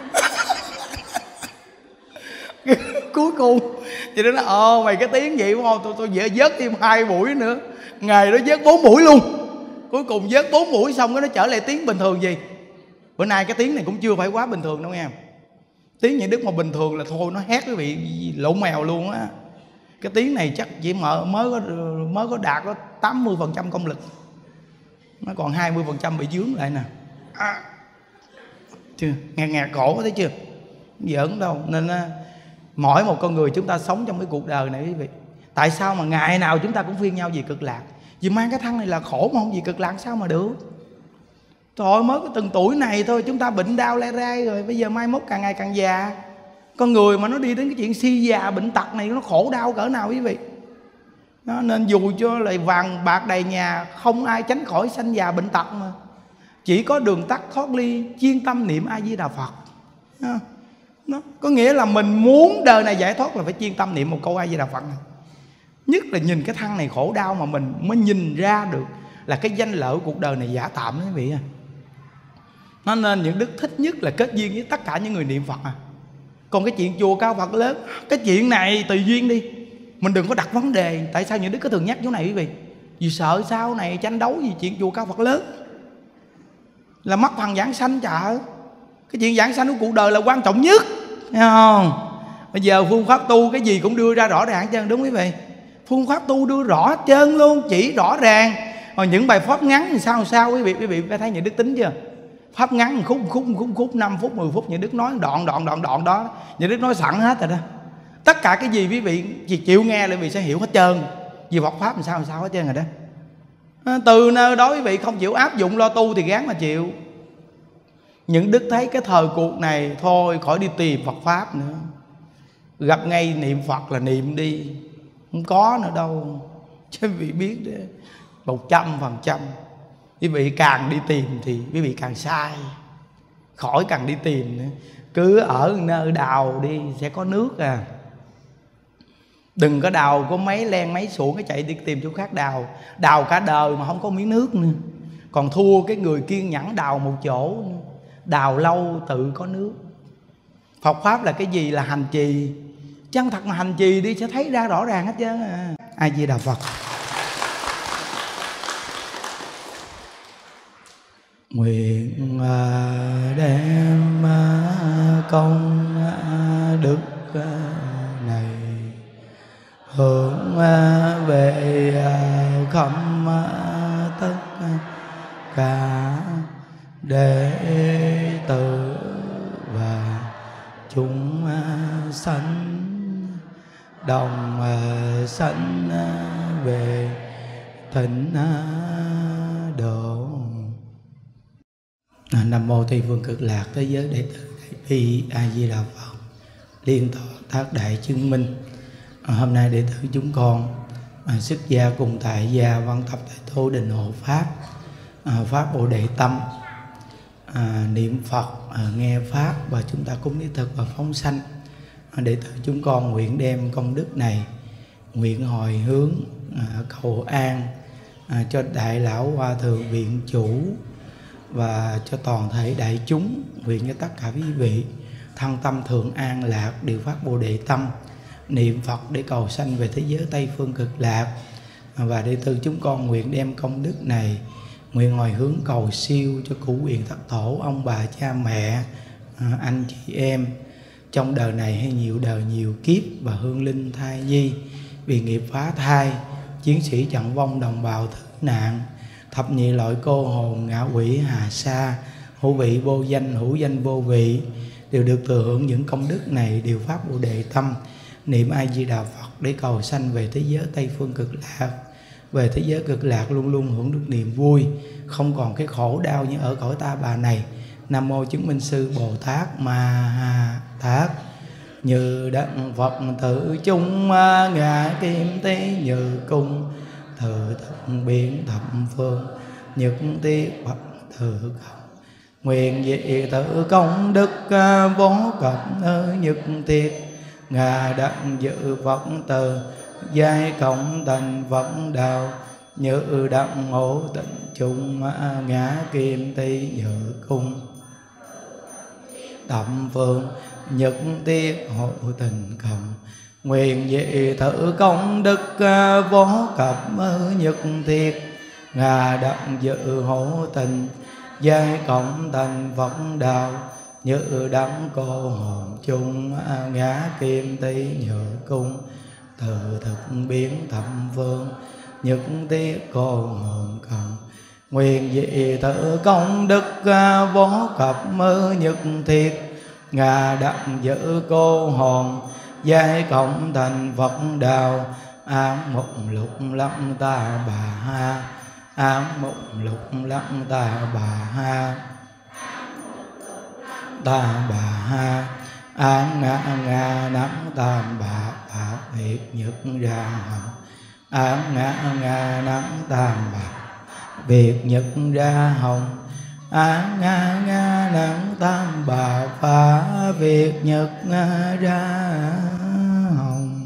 Cuối cùng thì nó nói mày cái tiếng vậy đúng không? Tôi vớt thêm 2 buổi nữa. Ngày đó vớt 4 buổi luôn. Cuối cùng vớt 4 buổi xong nó trở lại tiếng bình thường gì. Bữa nay cái tiếng này cũng chưa phải quá bình thường đâu nghe. Tiếng Những Đức mà bình thường là thôi nó hét quý vị lộn mèo luôn á. Cái tiếng này chắc chỉ mới có đạt có 80% công lực. Nó còn 20% bị dướng lại nè. Chưa, ngạt cổ thấy chưa? Giỡn đâu. Nên mỗi một con người chúng ta sống trong cái cuộc đời này quý vị, tại sao mà ngày nào chúng ta cũng khuyên nhau về cực lạc? Vì mang cái thân này là khổ mà không vì cực lạc sao mà được? Trời ơi, mới có từng tuổi này thôi chúng ta bệnh đau lai rai rồi, bây giờ mai mốt càng ngày càng già. Con người mà nó đi đến cái chuyện si già bệnh tật này nó khổ đau cỡ nào quý vị. Đó, nên dù cho lại vàng bạc đầy nhà, không ai tránh khỏi sanh già bệnh tật mà. Chỉ có đường tắt thoát ly, chuyên tâm niệm A Di Đà Phật. Đó, có nghĩa là mình muốn đời này giải thoát là phải chuyên tâm niệm một câu A Di Đà Phật này. Nhất là nhìn cái thân này khổ đau mà mình mới nhìn ra được là cái danh lợi của cuộc đời này giả tạm đó quý vị. Nó nên Những Đức thích nhất là kết duyên với tất cả những người niệm Phật. Còn cái chuyện chùa cao Phật lớn, cái chuyện này tùy duyên đi. Mình đừng có đặt vấn đề. Tại sao Những Đức có thường nhắc chỗ này quý vị? Vì sợ sau này tranh đấu vì chuyện chùa cao Phật lớn là mất phần giảng sanh chợ. Cái chuyện giảng sanh của cuộc đời là quan trọng nhất, thấy không? Bây giờ phương pháp tu cái gì cũng đưa ra rõ ràng trơn, đúng quý vị. Phương pháp tu đưa rõ trơn luôn, chỉ rõ ràng. Còn những bài pháp ngắn thì sao quý vị phải thấy Những Đức tính chưa? Pháp ngắn khúc 5 phút 10 phút Những Đức nói đoạn đó, Những Đức nói sẵn hết rồi đó. Tất cả cái gì quý vị chỉ chịu nghe là quý vị sẽ hiểu hết trơn. Vì Phật pháp làm sao hết trơn rồi đó. Từ nơi đó quý vị không chịu áp dụng lo tu thì gán mà chịu. Những Đức thấy cái thời cuộc này thôi khỏi đi tìm Phật pháp nữa. Gặp ngay niệm Phật là niệm đi, không có nữa đâu. Chứ quý vị biết đó, 100%. Quý vị càng đi tìm thì quý vị càng sai, khỏi cần đi tìm nữa. Cứ ở nơi đào đi sẽ có nước à. Đừng có đào có mấy len mấy xuồng cái chạy đi tìm chỗ khác đào. Đào cả đời mà không có miếng nước nữa. Còn thua cái người kiên nhẫn đào một chỗ, đào lâu tự có nước. Phật Pháp là cái gì? Là hành trì. Chân thật mà hành trì đi sẽ thấy ra rõ ràng hết trơn à. A Di Đà Phật. Nguyện đem công đức này hướng về khắp tất cả đệ tử và chúng sanh đồng sanh về thịnh độ. Nam mô Tây Phương Cực Lạc Thế Giới Đệ Tử Đại Bi A Di Đà Phật. Liên thọ tác đại chứng minh. Hôm nay đệ tử chúng con xuất gia cùng tại gia văn tập tại Tô Đình Hộ Pháp, Pháp Bồ Đề Tâm, niệm Phật, nghe Pháp và chúng ta cúng lý thực và phóng sanh. Đệ tử chúng con nguyện đem công đức này, nguyện hồi hướng cầu an cho Đại Lão Hòa Thượng Viện Chủ và cho toàn thể đại chúng, nguyện cho tất cả quý vị thân tâm thường an lạc, điều phát Bồ Đề Tâm, niệm Phật để cầu sanh về thế giới Tây Phương Cực Lạc. Và đệ tử chúng con nguyện đem công đức này, nguyện hồi hướng cầu siêu cho cửu quyền thất tổ, ông bà cha mẹ, anh chị em trong đời này hay nhiều đời nhiều kiếp, và hương linh thai nhi vì nghiệp phá thai, chiến sĩ trận vong, đồng bào tử nạn, thập nhị loại cô hồn, ngạ quỷ hà sa, hữu vị vô danh, hữu danh vô vị, đều được thừa hưởng những công đức này, đều phát Bồ Đề Tâm, niệm A Di Đà Phật để cầu sanh về thế giới Tây Phương Cực Lạc. Về thế giới Cực Lạc luôn luôn hưởng được niềm vui, không còn cái khổ đau như ở cõi ta bà này. Nam mô chứng minh sư Bồ Tát Ma Ha Tát. Như đặng Phật tự chung ngã kim tế, như cung thờ thập biến thập phương, nhất tiết Phật tự công. Nguyện dị tự công đức vô cập nhất tiết, ngà đặng dự Phật từ giai cộng thành Phật đạo, như đặng ngộ tịnh chung ngã kim ti, như cung thập phương nhất tiết hộ tình cộng. Nguyện dị thử công đức vô cập nhất thiết, ngà đặng dự hộ tình giai cộng thành Phật đạo, như đặng cô hồn chung ngã kim ti, như cung từ thực biến thập phương nhất tiết cô hồn cộng. Nguyện dị thử công đức vô cập nhất thiết, ngà đặng giữ cô hồn giai cộng thành Phật đạo, án một lục lăng ta bà ha, án một lục lăng ta bà ha, ta bà ha, án ngã ngà nắng tam bà việc nhất ra hồng, án ngã ngà nắng tam bà việc nhất ra hồng, án ngã ngà nắng tam bà phá việc nhất ra hồng.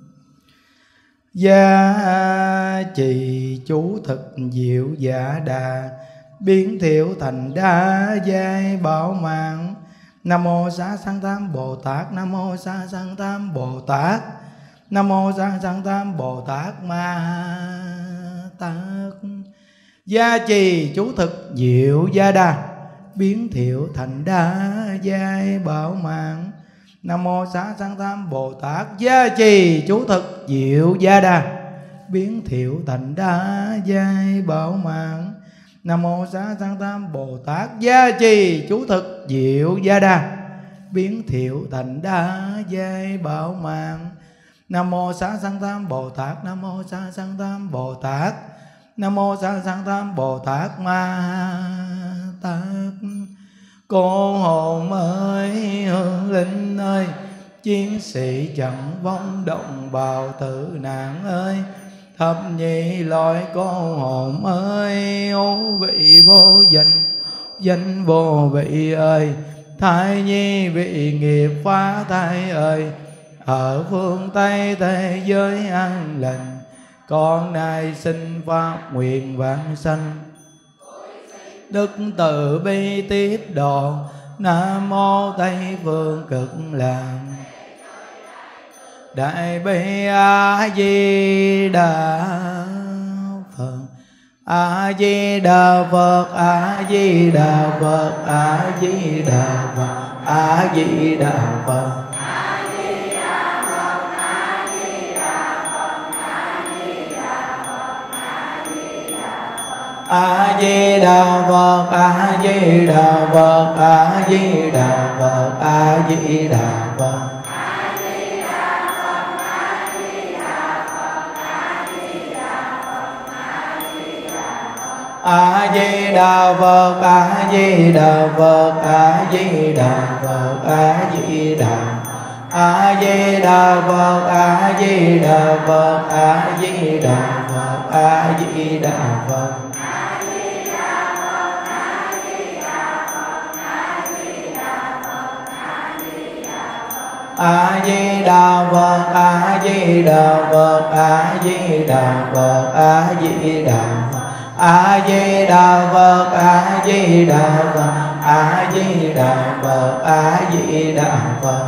Gia trì chú thực diệu giả đà, biến thiệu thành đa giai bảo mạng. Nam mô Xá Sanh Tam Bồ Tát, Nam mô Xá Sanh Tam Bồ Tát, Nam mô Xá Sanh Tam Bồ Tát Ma Tát. Gia trì chú thực diệu gia đà, biến thiệu thành đa giai bảo mạng. Nam mô Xá Sanh Tam Bồ Tát. Gia trì chú thực diệu gia đà, biến thiệu thành đa giai bảo mạng. Nam mô Xá Sanh Tam Bồ Tát. Gia trì chú thực diệu gia đà, biến thiệu thành đa giai bảo mạng. Nam mô Xá Sanh Tam Bồ Tát. Nam mô Xá Sanh Tam Bồ Tát. Nam mô Xá Sanh Tam Bồ Tát Ma Tát. Cô hồn ơi, hương linh ơi, chiến sĩ trận vong, đồng bào tử nạn ơi, thập nhị loại cô hồn ơi, ô vị vô danh, danh vô vị ơi, thai nhi vị nghiệp phá thai ơi, ở phương Tây thế giới an lành, con nay xin phát nguyện vãng sanh, đức từ bi tiếp độ. Nam mô Tây Phương Cực Lạc Đại Bi A Di Đà Phật. A Di Đà Phật, A Di Đà Phật, A Di Đà Phật, A Di Đà Phật. A Di Đà Phật, A Di Đà Phật, A Di Đà Phật, A Di Đà Phật. A Di Đà Phật, A Di Đà Phật, A Di Đà Phật, A Di Đà. A Di Đà Phật, A Di Đà Phật, A Di Đà Phật, A Di Đà Phật. A Di Đà Phật, A Di Đà Phật, A Di Đà Phật, A Di Đà Phật. A Di Đà Phật, A Di Đà Phật, A Di Đà Phật, A Di Đà Phật.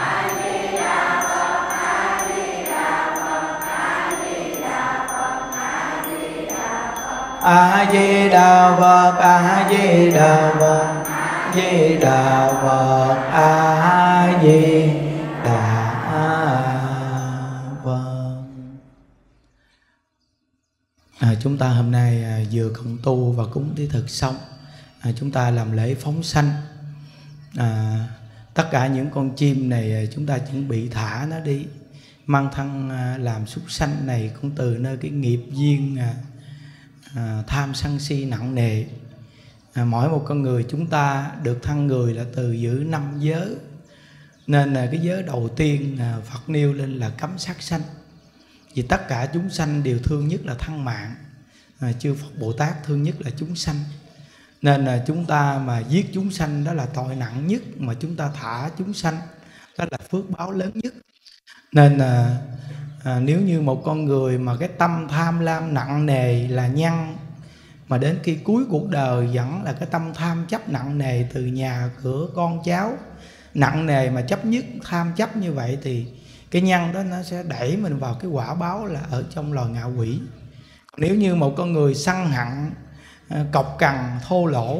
A Di Đà Phật, A Di Đà Phật, Di Đà Phật, A Di Đà Phật. Chúng ta hôm nay vừa cộng tu và cúng thí thực xong, chúng ta làm lễ phóng sanh. Tất cả những con chim này chúng ta chuẩn bị thả nó đi, mang thân làm súc sanh này cũng từ nơi cái nghiệp duyên tham sân si nặng nề. Mỗi một con người chúng ta được thân người là từ giữ 5 giới, nên là cái giới đầu tiên Phật nêu lên là cấm sát sanh. Vì tất cả chúng sanh đều thương nhất là thân mạng, chư Phật Bồ Tát thương nhất là chúng sanh, nên là chúng ta mà giết chúng sanh đó là tội nặng nhất, mà chúng ta thả chúng sanh đó là phước báo lớn nhất. Nên là nếu như một con người mà cái tâm tham lam nặng nề là nhân, mà đến khi cuối cuộc đời vẫn là cái tâm tham chấp nặng nề từ nhà cửa con cháu nặng nề mà chấp nhất tham chấp như vậy, thì cái nhân đó nó sẽ đẩy mình vào cái quả báo là ở trong loài ngạ quỷ. Nếu như một con người sân hận cọc cằn thô lỗ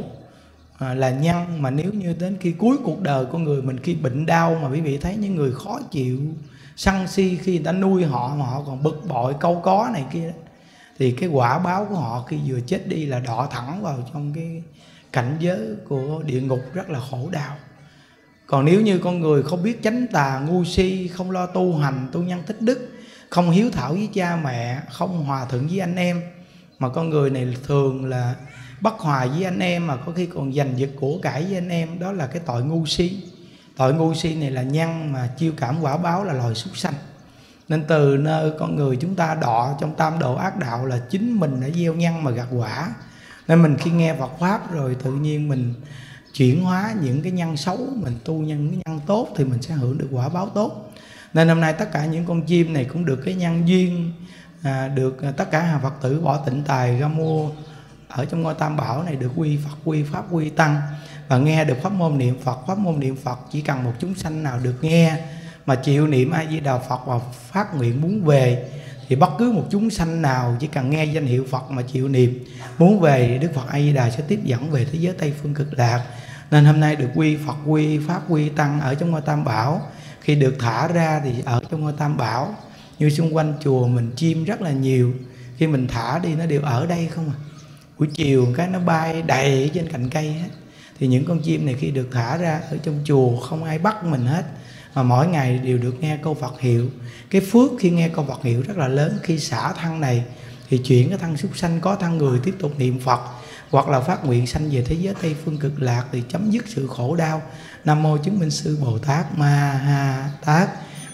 là nhân, mà nếu như đến khi cuối cuộc đời con người mình khi bệnh đau mà quý vị thấy những người khó chịu sân si, khi người ta nuôi họ mà họ còn bực bội câu có này kia, thì cái quả báo của họ khi vừa chết đi là đọa thẳng vào trong cái cảnh giới của địa ngục rất là khổ đau. Còn nếu như con người không biết chánh tà, ngu si, không lo tu hành, tu nhân tích đức, không hiếu thảo với cha mẹ, không hòa thuận với anh em, mà con người này thường là bất hòa với anh em, mà có khi còn giành giật của cải với anh em, đó là cái tội ngu si. Tội ngu si này là nhân mà chiêu cảm quả báo là loài súc sanh. Nên từ nơi con người chúng ta đọa trong tam độ ác đạo là chính mình đã gieo nhân mà gặt quả. Nên mình khi nghe Phật Pháp rồi tự nhiên mình chuyển hóa những cái nhân xấu, mình tu những cái nhân tốt thì mình sẽ hưởng được quả báo tốt. Nên hôm nay tất cả những con chim này cũng được cái nhân duyên, được tất cả hàng Phật tử bỏ tịnh tài ra mua ở trong ngôi Tam Bảo này, được quy Phật, quy Pháp, quy Tăng, và nghe được pháp môn niệm Phật. Pháp môn niệm Phật chỉ cần một chúng sanh nào được nghe mà chịu niệm A Di Đà Phật và phát nguyện muốn về, thì bất cứ một chúng sanh nào chỉ cần nghe danh hiệu Phật mà chịu niệm muốn về, thì Đức Phật A Di Đà sẽ tiếp dẫn về thế giới Tây Phương Cực Lạc. Nên hôm nay được quy Phật, quy Pháp, quy Tăng ở trong ngôi Tam Bảo. Khi được thả ra thì ở trong ngôi Tam Bảo, như xung quanh chùa mình chim rất là nhiều, khi mình thả đi nó đều ở đây không à. Buổi chiều cái nó bay đầy trên cành cây hết. Thì những con chim này khi được thả ra ở trong chùa không ai bắt mình hết, mà mỗi ngày đều được nghe câu Phật hiệu. Cái phước khi nghe câu Phật hiệu rất là lớn. Khi xả thân này thì chuyển cái thân súc sanh có thân người tiếp tục niệm Phật, hoặc là phát nguyện sanh về thế giới Tây Phương Cực Lạc thì chấm dứt sự khổ đau. Nam mô chứng minh sư Bồ Tát Ma Ha Tát.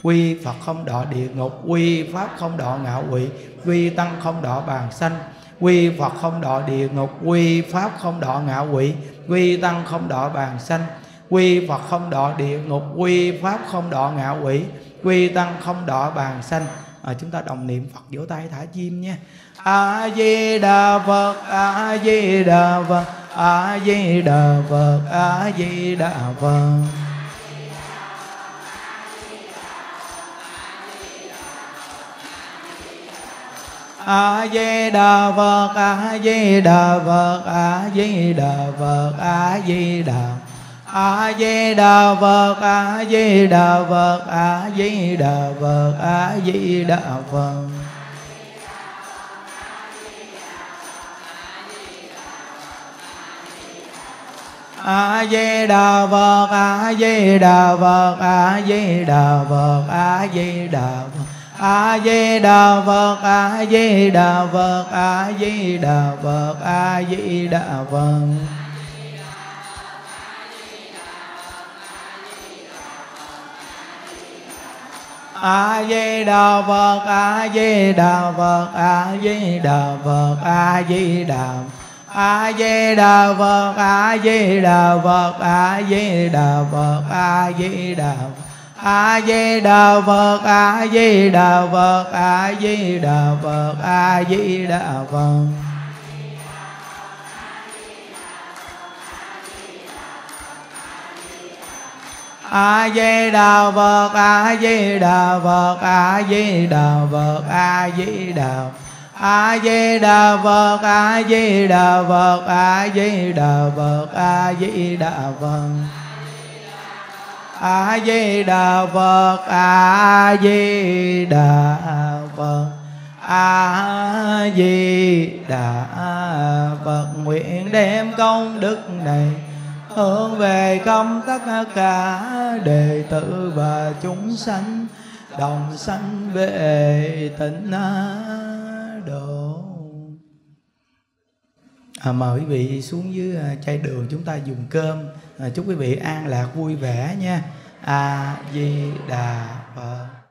quy Phật không đọa địa ngục, quy Pháp không đọa ngạ quỷ, quy Tăng không đọa bàn sanh, quy Phật không đọa địa ngục, quy Pháp không đọa ngạ quỷ, quy Tăng không đọa bàn sanh, quy Phật không đọa địa ngục, quy Pháp không đọa ngạ quỷ, quy Tăng không đọa bàn sanh. Chúng ta đồng niệm Phật, vỗ tay thả chim nha. A Di Đà Phật, A Di Đà Phật, A Di Đà Phật, A Di Đà Phật. A Di Đà Phật, A Di Đà Phật, A Di Đà Phật, A Di Đà. A Di Đà Phật, A Di Đà Phật, A Di Đà Phật, A Di Đà Phật. A Di Đà Phật, A Di Đà Phật, A Di Đà Phật, A Di Đà Phật. A Di Đà Phật, A Di Đà Phật, A Di Đà Phật, A Di Đà Phật. A Di Đà Phật, A Di Đà Phật, A Di Đà Phật, A Di Đà. A Di Đà Phật, A Di Đà Phật, A Di Đà Phật, A Di Đà. A Di Đà Phật, A Di Đà Phật, A Di Đà Phật, A Di Đà Phật. A Di Đà Phật, A Di Đà Phật, A Di Đà Phật, A Di Đà. A Di Đà Phật, A Di Đà Phật, A Di Đà Phật, A Di Đà Phật. A Di Đà Phật, A Di Đà Phật, A Di Đà Phật. Nguyện đem công đức này hướng về công tất cả đệ tử và chúng sanh đồng sanh về tịnh độ. Mời quý vị xuống dưới chai đường chúng ta dùng cơm. Chúc quý vị an lạc vui vẻ nha. A Di Đà Phật.